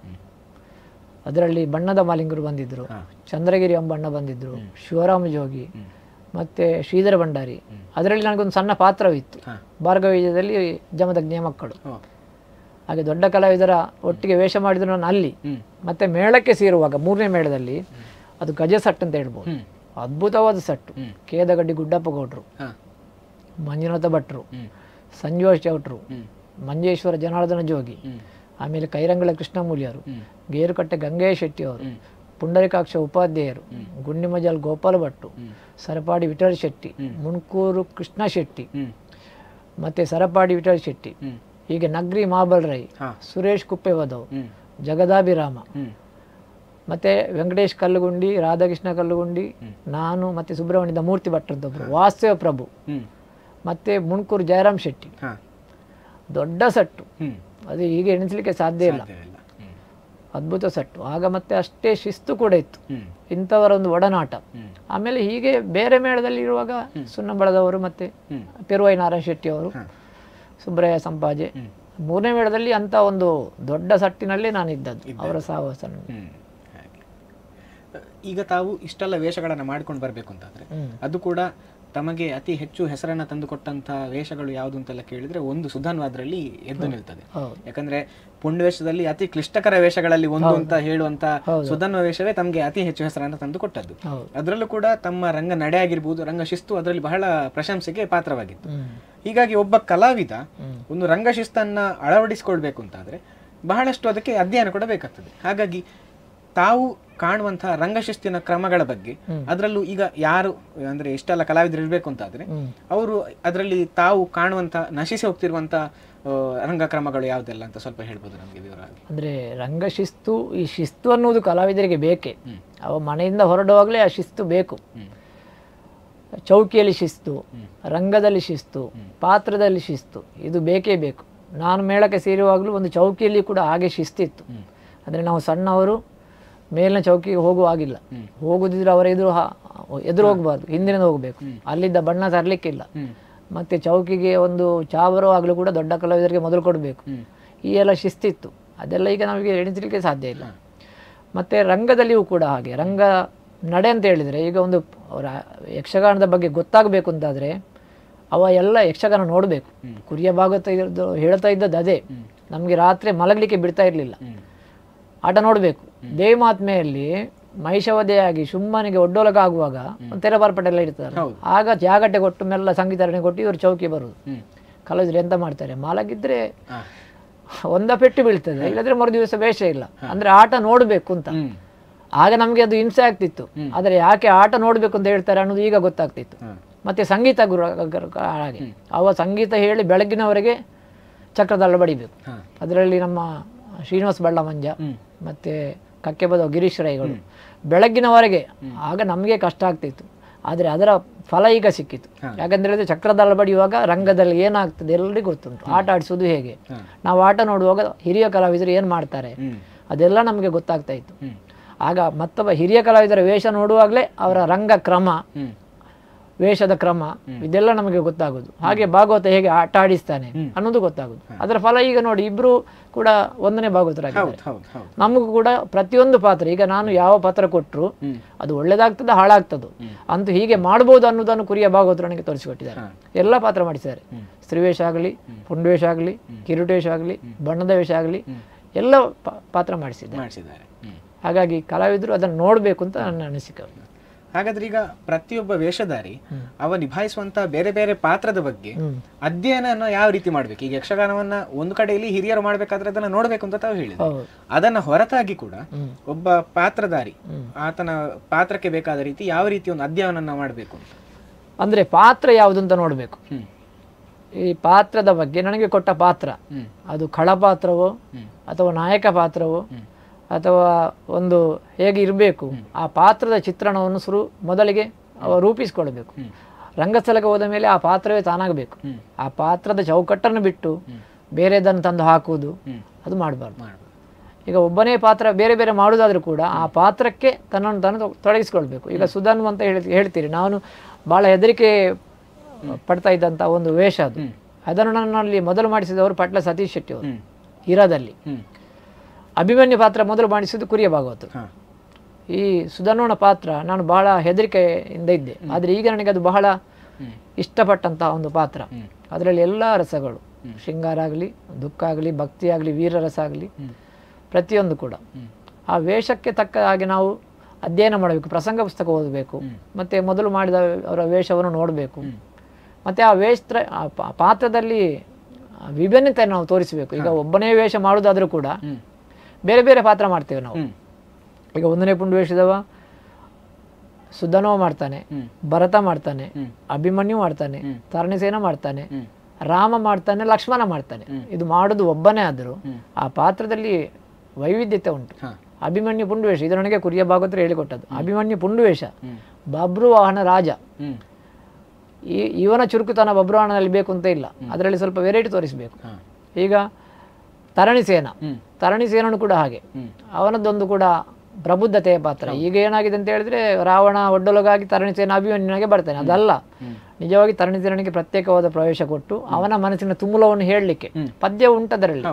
ಅದರಲ್ಲಿ ಬಣ್ಣದ ಮಾಲಿಂಗರು ಬಂದಿದ್ದರು, ಚಂದ್ರಗಿರಿ ಅಂಬಣ್ಣ ಬಂದಿದ್ದರು, ಶಿವರಾಮ ಜೋಗಿ ಮತ್ತು ಶ್ರೀಧರ ಭಂಡಾರಿ. ಅದರಲ್ಲಿ ನನಗೊಂದು ಸಣ್ಣ ಪಾತ್ರವಿತ್ತು, ಭಾರ್ಗವೀಜದಲ್ಲಿ ಜಮದಗ್ನಿಯ ಮಕ್ಕಳು. ಹಾಗೆ ದೊಡ್ಡ ಕಲಾವಿದರ ಒಟ್ಟಿಗೆ ವೇಷ ಮಾಡಿದ್ರು ನಾನು ಅಲ್ಲಿ. ಮತ್ತು ಮೇಳಕ್ಕೆ ಸೇರುವಾಗ 3ನೇ ಮೇಳದಲ್ಲಿ ಅದು ಗಜ ಸಟ್ ಅಂತ ಹೇಳ್ಬೋದು, ಅದ್ಭುತವಾದ ಸಟ್ಟು. ಕೇದಗಡ್ಡಿ ಗುಡ್ಡಪ್ಪ ಗೌಡ್ರು, ಮಂಜುನಾಥ ಭಟ್ರು, ಸಂಜೀವ ಚೌಟ್ರು, ಮಂಜೇಶ್ವರ ಜನಾರ್ದನ ಜೋಗಿ, ಆಮೇಲೆ ಕೈರಂಗಳ ಕೃಷ್ಣಮೂಲಿಯರು, ಗೇರುಕಟ್ಟೆ ಗಂಗೇಶ್ ಶೆಟ್ಟಿ ಅವರು, ಪುಂಡರಿಕಾಕ್ಷ ಉಪಾಧ್ಯಾಯರು, ಗುಂಡಿಮಜಾಲ್ ಗೋಪಾಲ ಭಟ್ಟು, ಸರಪಾಡಿ ವಿಠಲ್ ಶೆಟ್ಟಿ, ಮುಣ್ಕೂರು ಕೃಷ್ಣ ಶೆಟ್ಟಿ, ಮತ್ತು ಸರಪಾಡಿ ವಿಠಲ್ ಶೆಟ್ಟಿ, ಹೀಗೆ ನಗ್ರಿ ಮಾಬಲ್ ರೈ, ಸುರೇಶ್ ಕುಪ್ಪೆವದವ್, ಜಗದಾಭಿರಾಮ, ಮತ್ತು ವೆಂಕಟೇಶ್ ಕಲ್ಲುಗುಂಡಿ, ರಾಧಾಕೃಷ್ಣ ಕಲ್ಲುಗುಂಡಿ, ನಾನು ಮತ್ತು ಸುಬ್ರಹ್ಮಣ್ಯದ ಮೂರ್ತಿ ಭಟ್ರದ್ದೊಬ್ಬರು, ವಾಸ್ತವ ಪ್ರಭು, ಮತ್ತು ಮುಣ್ಕೂರು ಜಯರಾಮ್ ಶೆಟ್ಟಿ, ದೊಡ್ಡ ಸಟ್ಟು, ಅದು ಹೀಗೆ ಎಣಿಸಲಿಕ್ಕೆ ಸಾಧ್ಯ ಇಲ್ಲ, ಅದ್ಭುತ ಸಟ್ಟು. ಆಗ ಮತ್ತೆ ಅಷ್ಟೇ ಶಿಸ್ತು ಕೂಡ ಇತ್ತು, ಇಂಥವರ ಒಂದು ಒಡನಾಟ. ಆಮೇಲೆ ಹೀಗೆ ಬೇರೆ ಮೇಳದಲ್ಲಿ ಇರುವಾಗ ಸುನ್ನಂಬಳದವರು ಮತ್ತೆ ಪೆರುವೈ ನಾರಾಯಣ ಶೆಟ್ಟಿ ಅವರು, ಸುಬ್ರಯ್ಯ ಸಂಪಾಜೆ, ಮೂರನೇ ಮೇಳದಲ್ಲಿ ಅಂತ ಒಂದು ದೊಡ್ಡ ಸಟ್ಟಿನಲ್ಲಿ ನಾನು ಇದ್ದದ್ದು, ಅವರ ಸಹವಾಸ. ಈಗ ತಾವು ಇಷ್ಟೆಲ್ಲ ವೇಷಗಳನ್ನು ಮಾಡ್ಕೊಂಡು ಬರಬೇಕು ಅಂತಾದ್ರೆ ಅದು ಕೂಡ ತಮಗೆ ಅತಿ ಹೆಚ್ಚು ಹೆಸರನ್ನ ತಂದುಕೊಟ್ಟಂತ ವೇಷಗಳು ಯಾವುದು ಅಂತೆಲ್ಲ ಕೇಳಿದ್ರೆ ಒಂದು ಸುಧನ್ವಾದ್ರಲ್ಲಿ ಎದ್ದು ನಿಲ್ತದೆ. ಯಾಕಂದ್ರೆ ಪುಂಡವೇಷದಲ್ಲಿ ಅತಿ ಕ್ಲಿಷ್ಟಕರ ವೇಷಗಳಲ್ಲಿ ಒಂದು ಅಂತ ಹೇಳುವಂತ ಸುಧನ್ವ ವೇಷವೇ ತಮಗೆ ಅತಿ ಹೆಚ್ಚು ಹೆಸರನ್ನ ತಂದುಕೊಟ್ಟದ್ದು. ಅದರಲ್ಲೂ ಕೂಡ ತಮ್ಮ ರಂಗ ನಡೆ ಆಗಿರ್ಬೋದು, ರಂಗ ಶಿಸ್ತು ಅದರಲ್ಲಿ ಬಹಳ ಪ್ರಶಂಸೆಗೆ ಪಾತ್ರವಾಗಿತ್ತು. ಹೀಗಾಗಿ ಒಬ್ಬ ಕಲಾವಿದ ಒಂದು ರಂಗ ಶಿಸ್ತನ್ನ ಅಳವಡಿಸಿಕೊಳ್ಬೇಕು ಅಂತಾದ್ರೆ ಬಹಳಷ್ಟು ಅದಕ್ಕೆ ಅಧ್ಯಯನ ಕೂಡ ಬೇಕಾಗ್ತದೆ. ಹಾಗಾಗಿ ತಾವು ಕಾಣುವಂತಹ ರಂಗಶಿಸ್ತಿನ ಕ್ರಮಗಳ ಬಗ್ಗೆ, ಅದರಲ್ಲೂ ಈಗ ಯಾರು ಅಂದ್ರೆ ಇಷ್ಟೆಲ್ಲ ಕಲಾವಿದರು ಇರ್ಬೇಕು ಅಂತಾದ್ರೆ ಅವರು ಅದರಲ್ಲಿ ತಾವು ಕಾಣುವಂತ ನಶಿಸಿ ಹೋಗ್ತಿರುವಂತ ರಂಗಕ್ರಮಗಳು ಯಾವುದೆಲ್ಲ ಅಂತ ಸ್ವಲ್ಪ ಹೇಳ್ಬೋದು ನಮಗೆ ವಿವರವಾಗಿ? ಅಂದ್ರೆ ರಂಗಶಿಸ್ತು, ಈ ಶಿಸ್ತು ಅನ್ನುವುದು ಕಲಾವಿದರಿಗೆ ಬೇಕೇ. ಅವ ಮನೆಯಿಂದ ಹೊರಡುವಾಗಲೇ ಆ ಶಿಸ್ತು ಬೇಕು. ಚೌಕಿಯಲ್ಲಿ ಶಿಸ್ತು, ರಂಗದಲ್ಲಿ ಶಿಸ್ತು, ಪಾತ್ರದಲ್ಲಿ ಶಿಸ್ತು, ಇದು ಬೇಕೇ ಬೇಕು. ನಾನು ಮೇಳಕ್ಕೆ ಸೇರುವಾಗಲೂ ಒಂದು ಚೌಕಿಯಲ್ಲಿ ಕೂಡ ಹಾಗೆ ಶಿಸ್ತಿತ್ತು. ಅಂದರೆ ನಾವು ಸಣ್ಣವರು ಮೇಲಿನ ಚೌಕಿಗೆ ಹೋಗುವಾಗಿಲ್ಲ, ಹೋಗುದಿದ್ರೆ ಅವರ ಎದುರು ಹೋಗಬಾರ್ದು, ಹಿಂದಿನಿಂದ ಹೋಗಬೇಕು, ಅಲ್ಲಿದ್ದ ಬಣ್ಣ ತರಲಿಕ್ಕಿಲ್ಲ. ಮತ್ತೆ ಚೌಕಿಗೆ ಒಂದು ಚಾ ಬರುವಾಗಲೂ ಕೂಡ ದೊಡ್ಡ ಕಲಾವಿದರಿಗೆ ಮೊದಲು ಕೊಡಬೇಕು. ಈ ಎಲ್ಲ ಶಿಸ್ತಿತ್ತು. ಅದೆಲ್ಲ ಈಗ ನಮಗೆ ಎಣಿಸಲಿಕ್ಕೆ ಸಾಧ್ಯ ಇಲ್ಲ. ಮತ್ತು ರಂಗದಲ್ಲಿಯೂ ಕೂಡ ಹಾಗೆ. ರಂಗ ನಡೆ ಅಂತ ಹೇಳಿದರೆ, ಈಗ ಒಂದು ಅವರ ಯಕ್ಷಗಾನದ ಬಗ್ಗೆ ಗೊತ್ತಾಗಬೇಕು ಅಂತಾದರೆ ಅವ ಎಲ್ಲ ಯಕ್ಷಗಾನ ನೋಡಬೇಕು. ಕುರಿಯ ಭಾಗವತ ಹೇಳ್ತಾ ಇದ್ದದ್ದು ಅದೇ, ನಮಗೆ ರಾತ್ರಿ ಮಲಗಲಿಕ್ಕೆ ಬಿಡ್ತಾ ಇರಲಿಲ್ಲ, ಆಟ ನೋಡಬೇಕು. ದೇವಮಾತ್ಮೆಯಲ್ಲಿ ಮಹಿಷವಧೆಯಾಗಿ ಶುಂಭನಿಗೆ ಒಡ್ಡೋಲಕ ಆಗುವಾಗ ಒಂದು ತೆರಬಾರ್ಪಟ ಎಲ್ಲ ಇರ್ತಾರೆ, ಆಗ ಜಾಗಟೆ ಕೊಟ್ಟು ಮೆಲ್ಲ ಸಂಗೀತರಣೆ ಕೊಟ್ಟು ಇವರು ಚೌಕಿ ಬರುವುದು. ಕಲಾವಿದರು ಎಂತ ಮಾಡ್ತಾರೆ, ಮಲಗಿದ್ರೆ ಒಂದ ಪೆಟ್ಟು ಬೀಳ್ತದೆ, ಇಲ್ಲದ್ರೆ ಮರು ದಿವಸ ವೇಷ ಇಲ್ಲ. ಅಂದ್ರೆ ಆಟ ನೋಡಬೇಕು ಅಂತ. ಆಗ ನಮಗೆ ಅದು ಹಿಂಸೆ ಆಗ್ತಿತ್ತು. ಆದರೆ ಯಾಕೆ ಆಟ ನೋಡಬೇಕು ಅಂತ ಹೇಳ್ತಾರೆ ಅನ್ನೋದು ಈಗ ಗೊತ್ತಾಗ್ತಿತ್ತು. ಮತ್ತೆ ಸಂಗೀತ ಗುರು ಹಾಗೆ, ಅವ ಸಂಗೀತ ಹೇಳಿ ಬೆಳಗ್ಗಿನವರೆಗೆ ಚಕ್ರದಲ್ಲ ಬಡಿಬೇಕು. ಅದರಲ್ಲಿ ನಮ್ಮ ಶ್ರೀನಿವಾಸ ಬಳ್ಳಮಂಜ ಮತ್ತೆ ಕಕ್ಕೆಬದ ಗಿರೀಶ್ ರೈಗಳು ಬೆಳಗ್ಗಿನವರೆಗೆ. ಆಗ ನಮಗೆ ಕಷ್ಟ ಆಗ್ತಿತ್ತು, ಆದರೆ ಅದರ ಫಲ ಈಗ ಸಿಕ್ಕಿತು. ಯಾಕಂತ ಹೇಳಿದ್ರೆ ಚಕ್ರದಲ್ಲ ಬಡಿಯುವಾಗ ರಂಗದಲ್ಲಿ ಏನಾಗ್ತದೆ ಎಲ್ಲರಿಗೂ ಗೊತ್ತುಂಟು. ಆಟ ಆಡಿಸೋದು ಹೇಗೆ, ನಾವು ಆಟ ನೋಡುವಾಗ ಹಿರಿಯ ಕಲಾವಿದರು ಏನು ಮಾಡ್ತಾರೆ ಅದೆಲ್ಲ ನಮಗೆ ಗೊತ್ತಾಗ್ತಾ ಇತ್ತು. ಆಗ ಮತ್ತೊಬ್ಬ ಹಿರಿಯ ಕಲಾವಿದರ ವೇಷ ನೋಡುವಾಗಲೇ ಅವರ ರಂಗ ಕ್ರಮ, ವೇಷದ ಕ್ರಮ ಇದೆಲ್ಲ ನಮಗೆ ಗೊತ್ತಾಗೋದು. ಹಾಗೆ ಭಾಗವತ ಹೇಗೆ ಆಟ ಆಡಿಸ್ತಾನೆ ಅನ್ನೋದು ಗೊತ್ತಾಗೋದು. ಅದರ ಫಲ ಈಗ ನೋಡಿ, ಇಬ್ರು ಕೂಡ ಒಂದನೇ ಭಾಗವತರಾಗಿದ್ದಾರೆ. ನಮಗೂ ಕೂಡ ಪ್ರತಿಯೊಂದು ಪಾತ್ರ, ಈಗ ನಾನು ಯಾವ ಪಾತ್ರ ಕೊಟ್ಟರು ಅದು ಒಳ್ಳೇದಾಗ್ತದ ಹಾಳಾಗ್ತದೋ ಅಂತೂ ಹೀಗೆ ಮಾಡ್ಬೋದು ಅನ್ನೋದನ್ನು ಕುರಿಯ ಭಾಗವತರು ನನಗೆ ತೋರಿಸಿಕೊಟ್ಟಿದ್ದಾರೆ. ಎಲ್ಲ ಪಾತ್ರ ಮಾಡಿಸಿದ್ದಾರೆ. ಸ್ತ್ರೀವೇಷ ಆಗಲಿ, ಪುಂಡವೇಷ ಆಗಲಿ, ಕಿರೀಟವೇಷ ಆಗಲಿ, ಬಣ್ಣದ ವೇಷ ಆಗಲಿ, ಎಲ್ಲ ಪಾತ್ರ ಮಾಡಿಸಿದ್ದಾರೆ. ಹಾಗಾಗಿ ಕಲಾವಿದರು ಅದನ್ನು ನೋಡಬೇಕು ಅಂತ ನನ್ನ ಅನಿಸಿಕೆ. ಹಾಗಾದ್ರೆ ಈಗ ಪ್ರತಿಯೊಬ್ಬ ವೇಷಧಾರಿ ಅವ ನಿಭಾಯಿಸುವಂತ ಬೇರೆ ಬೇರೆ ಪಾತ್ರದ ಬಗ್ಗೆ ಅಧ್ಯಯನ ಯಾವ ರೀತಿ ಮಾಡ್ಬೇಕು? ಈಗ ಯಕ್ಷಗಾನವನ್ನ ಒಂದು ಕಡೆಯಲ್ಲಿ ಹಿರಿಯರು ಮಾಡ್ಬೇಕಾದ್ರೆ ಅದನ್ನ ನೋಡ್ಬೇಕು ಅಂತ ತಾವು ಹೇಳಿದ್ರು. ಅದನ್ನ ಹೊರತಾಗಿ ಕೂಡ ಒಬ್ಬ ಪಾತ್ರಧಾರಿ ಆತನ ಪಾತ್ರಕ್ಕೆ ಬೇಕಾದ ರೀತಿ ಯಾವ ರೀತಿ ಒಂದು ಅಧ್ಯಯನ ಮಾಡಬೇಕು ಅಂತ, ಅಂದ್ರೆ ಪಾತ್ರ ಯಾವುದು ಅಂತ ನೋಡ್ಬೇಕು. ಈ ಪಾತ್ರದ ಬಗ್ಗೆ ನನಗೆ ಕೊಟ್ಟ ಪಾತ್ರ ಅದು ಖಳ ಪಾತ್ರವೋ ಅಥವಾ ನಾಯಕ ಪಾತ್ರವೋ ಅಥವಾ ಒಂದು ಹೇಗೆ ಇರಬೇಕು, ಆ ಪಾತ್ರದ ಚಿತ್ರಣವನ್ನು ಮೊದಲಿಗೆ ರೂಪಿಸಿಕೊಳ್ಬೇಕು. ರಂಗಸ್ಥಳಕ್ಕೆ ಹೋದ ಮೇಲೆ ಆ ಪಾತ್ರವೇ ತಾನಾಗಬೇಕು. ಆ ಪಾತ್ರದ ಚೌಕಟ್ಟನ್ನು ಬಿಟ್ಟು ಬೇರೆದನ್ನು ತಂದು ಹಾಕುವುದು ಅದು ಮಾಡಬಾರ್ದು. ಈಗ ಒಬ್ಬನೇ ಪಾತ್ರ ಬೇರೆ ಬೇರೆ ಮಾಡುವುದಾದ್ರೂ ಕೂಡ ಆ ಪಾತ್ರಕ್ಕೆ ತನ್ನನ್ನು ತಾನು ತೊಡಗಿಸ್ಕೊಳ್ಬೇಕು. ಈಗ ಸುಧನ್ವ ಅಂತ ಹೇಳ್ತೀರಿ, ನಾನು ಭಾಳ ಹೆದರಿಕೆ ಪಡ್ತಾ ಇದ್ದಂಥ ಒಂದು ವೇಷ ಅದು. ಅದನ್ನು ನನ್ನಲ್ಲಿ ಮೊದಲು ಮಾಡಿಸಿದವರು ಪಟ್ಲ ಸತೀಶ್ ಶೆಟ್ಟಿ ಅವರು ಹಿರಾದಲ್ಲಿ. ಅಭಿಮನ್ಯು ಪಾತ್ರ ಮೊದಲು ಮಾಡಿಸಿದ್ದು ಕುರಿಯ ಭಾಗವತ. ಈ ಸುಧನ್ವನ ಪಾತ್ರ ನಾನು ಬಹಳ ಹೆದರಿಕೆಯಿಂದ ಇದ್ದೆ, ಆದರೆ ಈಗ ನನಗೆ ಅದು ಬಹಳ ಇಷ್ಟಪಟ್ಟಂತಹ ಒಂದು ಪಾತ್ರ. ಅದರಲ್ಲಿ ಎಲ್ಲ ರಸಗಳು, ಶೃಂಗಾರ ಆಗಲಿ, ದುಃಖ ಆಗಲಿ, ಭಕ್ತಿ ಆಗಲಿ, ವೀರರಸ ಆಗಲಿ, ಪ್ರತಿಯೊಂದು ಕೂಡ ಆ ವೇಷಕ್ಕೆ ತಕ್ಕ ಹಾಗೆ ನಾವು ಅಧ್ಯಯನ ಮಾಡಬೇಕು. ಪ್ರಸಂಗ ಪುಸ್ತಕ ಓದಬೇಕು, ಮತ್ತು ಮೊದಲು ಮಾಡಿದ ಅವರ ವೇಷವನ್ನು ನೋಡಬೇಕು. ಮತ್ತು ಆ ಪಾತ್ರದಲ್ಲಿ ವಿಭಿನ್ನತೆಯನ್ನು ನಾವು ತೋರಿಸಬೇಕು. ಈಗ ಒಬ್ಬನೇ ವೇಷ ಮಾಡುವುದಾದ್ರೂ ಕೂಡ ಬೇರೆ ಬೇರೆ ಪಾತ್ರ ಮಾಡ್ತೇವೆ ನಾವು. ಈಗ ಒಂದನೇ ಪುಂಡು ವೇಷದವ ಸುಧನ್ವ ಮಾಡ್ತಾನೆ, ಭರತ ಮಾಡ್ತಾನೆ, ಅಭಿಮನ್ಯು ಮಾಡ್ತಾನೆ, ತರಣಸೇನ ಮಾಡ್ತಾನೆ, ರಾಮ ಮಾಡ್ತಾನೆ, ಲಕ್ಷ್ಮಣ ಮಾಡ್ತಾನೆ. ಇದು ಮಾಡೋದು ಒಬ್ಬನೇ ಆದರೂ ಆ ಪಾತ್ರದಲ್ಲಿ ವೈವಿಧ್ಯತೆ ಉಂಟು. ಅಭಿಮನ್ಯು ಪುಂಡುವೇಷ ಇದು ನನಗೆ ಕುರಿಯ ಭಾಗವತರು ಹೇಳಿಕೊಟ್ಟದ್ದು. ಅಭಿಮನ್ಯು ಪುಂಡುವೇಷ ಬಬ್ರುವಾಹನ ರಾಜ. ಇವನ ಚುರುಕುತನ ಬಬ್ರುವಾಹನದಲ್ಲಿ ಬೇಕು ಅಂತ ಇಲ್ಲ, ಅದರಲ್ಲಿ ಸ್ವಲ್ಪ ವೆರೈಟಿ ತೋರಿಸಬೇಕು. ಈಗ ತರಣಿಸೇನ ತರಣಿಸೇನನು ಕೂಡ ಹಾಗೆ, ಅವನದ್ದೊಂದು ಕೂಡ ಪ್ರಬುದ್ಧತೆಯ ಪಾತ್ರ. ಈಗ ಏನಾಗಿದೆ ಅಂತ ಹೇಳಿದ್ರೆ ರಾವಣ ಒಡ್ಡೊಲಗಾಗಿ ತರಣಿಸೇನ ಅಭಿಮನ್ಯುನಿಗೆ ಬರ್ತಾನೆ, ಅದಲ್ಲ. ನಿಜವಾಗಿ ತರಣಿಸೇನಿಗೆ ಪ್ರತ್ಯೇಕವಾದ ಪ್ರವೇಶ ಕೊಟ್ಟು ಅವನ ಮನಸ್ಸಿನ ತುಮುಲವನ್ನು ಹೇಳಲಿಕ್ಕೆ ಪದ್ಯ ಉಂಟು ಅದರಲ್ಲಿ.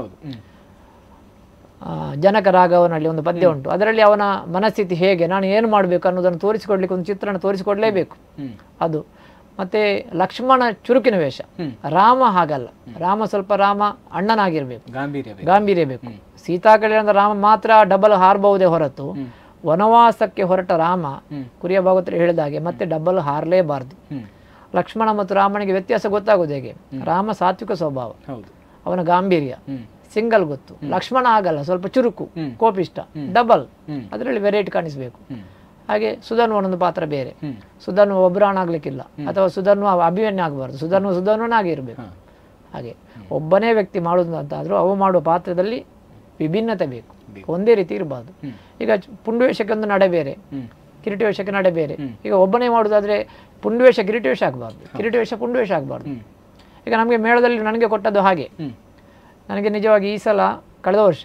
ಜನಕ ರಾಘವನಲ್ಲಿ ಒಂದು ಪದ್ಯ ಉಂಟು, ಅದರಲ್ಲಿ ಅವನ ಮನಸ್ಥಿತಿ ಹೇಗೆ, ನಾನು ಏನು ಮಾಡಬೇಕು ಅನ್ನೋದನ್ನು ತೋರಿಸಿಕೊಡ್ಲಿಕ್ಕೆ ಒಂದು ಚಿತ್ರಣ ತೋರಿಸಿಕೊಡ್ಲೇಬೇಕು ಅದು. ಮತ್ತೆ ಲಕ್ಷ್ಮಣ ಚುರುಕಿನ ವೇಷ, ರಾಮ ಹಾಗಲ್ಲ. ರಾಮ ಸ್ವಲ್ಪ ರಾಮ ಅಣ್ಣನಾಗಿರ್ಬೇಕು, ಗಾಂಭೀರ್ಯ ಬೇಕು. ಸೀತಾ ಕಲ್ಯಾಣದ ರಾಮ ಮಾತ್ರ ಡಬಲ್ ಹಾರಬಹುದೇ ಹೊರತು ವನವಾಸಕ್ಕೆ ಹೊರಟ ರಾಮ ಕುರಿಯ ಭಾಗವತರು ಹೇಳಿದ ಹಾಗೆ ಮತ್ತೆ ಡಬಲ್ ಹಾರಲೇಬಾರದು. ಲಕ್ಷ್ಮಣ ಮತ್ತು ರಾಮನಿಗೆ ವ್ಯತ್ಯಾಸ ಗೊತ್ತಾಗೋದು ಹೇಗೆ? ರಾಮ ಸಾತ್ವಿಕ ಸ್ವಭಾವ, ಅವನ ಗಾಂಭೀರ್ಯ ಸಿಂಗಲ್ ಗೊತ್ತು. ಲಕ್ಷ್ಮಣ ಆಗಲ್ಲ, ಸ್ವಲ್ಪ ಚುರುಕು, ಕೋಪಿಷ್ಟ, ಡಬಲ್. ಅದರಲ್ಲಿ ವೆರೈಟಿ ಕಾಣಿಸ್ಬೇಕು. ಹಾಗೆ ಸುಧನ್ವ ಒಂದೊಂದು ಪಾತ್ರ ಬೇರೆ. ಸುಧನ್ವ ಒಬ್ಬರಾಣಾಗ್ಲಿಕ್ಕಿಲ್ಲ, ಅಥವಾ ಸುಧನ್ವ ಅಭಿಮನ್ಯು ಆಗಬಾರ್ದು, ಸುಧನ್ವನಾಗಿ ಇರಬೇಕು. ಹಾಗೆ ಒಬ್ಬನೇ ವ್ಯಕ್ತಿ ಮಾಡುವುದು ಅಂತಾದ್ರೂ ಅವು ಮಾಡುವ ಪಾತ್ರದಲ್ಲಿ ವಿಭಿನ್ನತೆ ಬೇಕು, ಒಂದೇ ರೀತಿ ಇರಬಾರ್ದು. ಈಗ ಪುಂಡುವೇಷಕ್ಕೆ ಒಂದು ನಡೆ ಬೇರೆ, ಕಿರೀಟವೇಷಕ್ಕೆ ನಡೆ ಬೇರೆ. ಈಗ ಒಬ್ಬನೇ ಮಾಡುವುದಾದ್ರೆ ಪುಂಡುವೇಷ ಕಿರೀಟವೇಷ ಆಗಬಾರ್ದು, ಕಿರೀಟವೇಷ ಪುಂಡುವೇಷ ಆಗಬಾರ್ದು. ಈಗ ನಮಗೆ ಮೇಳದಲ್ಲಿ ನನಗೆ ಕೊಟ್ಟದ್ದು ಹಾಗೆ. ನನಗೆ ನಿಜವಾಗಿ ಈ ಸಲ ಕಳೆದ ವರ್ಷ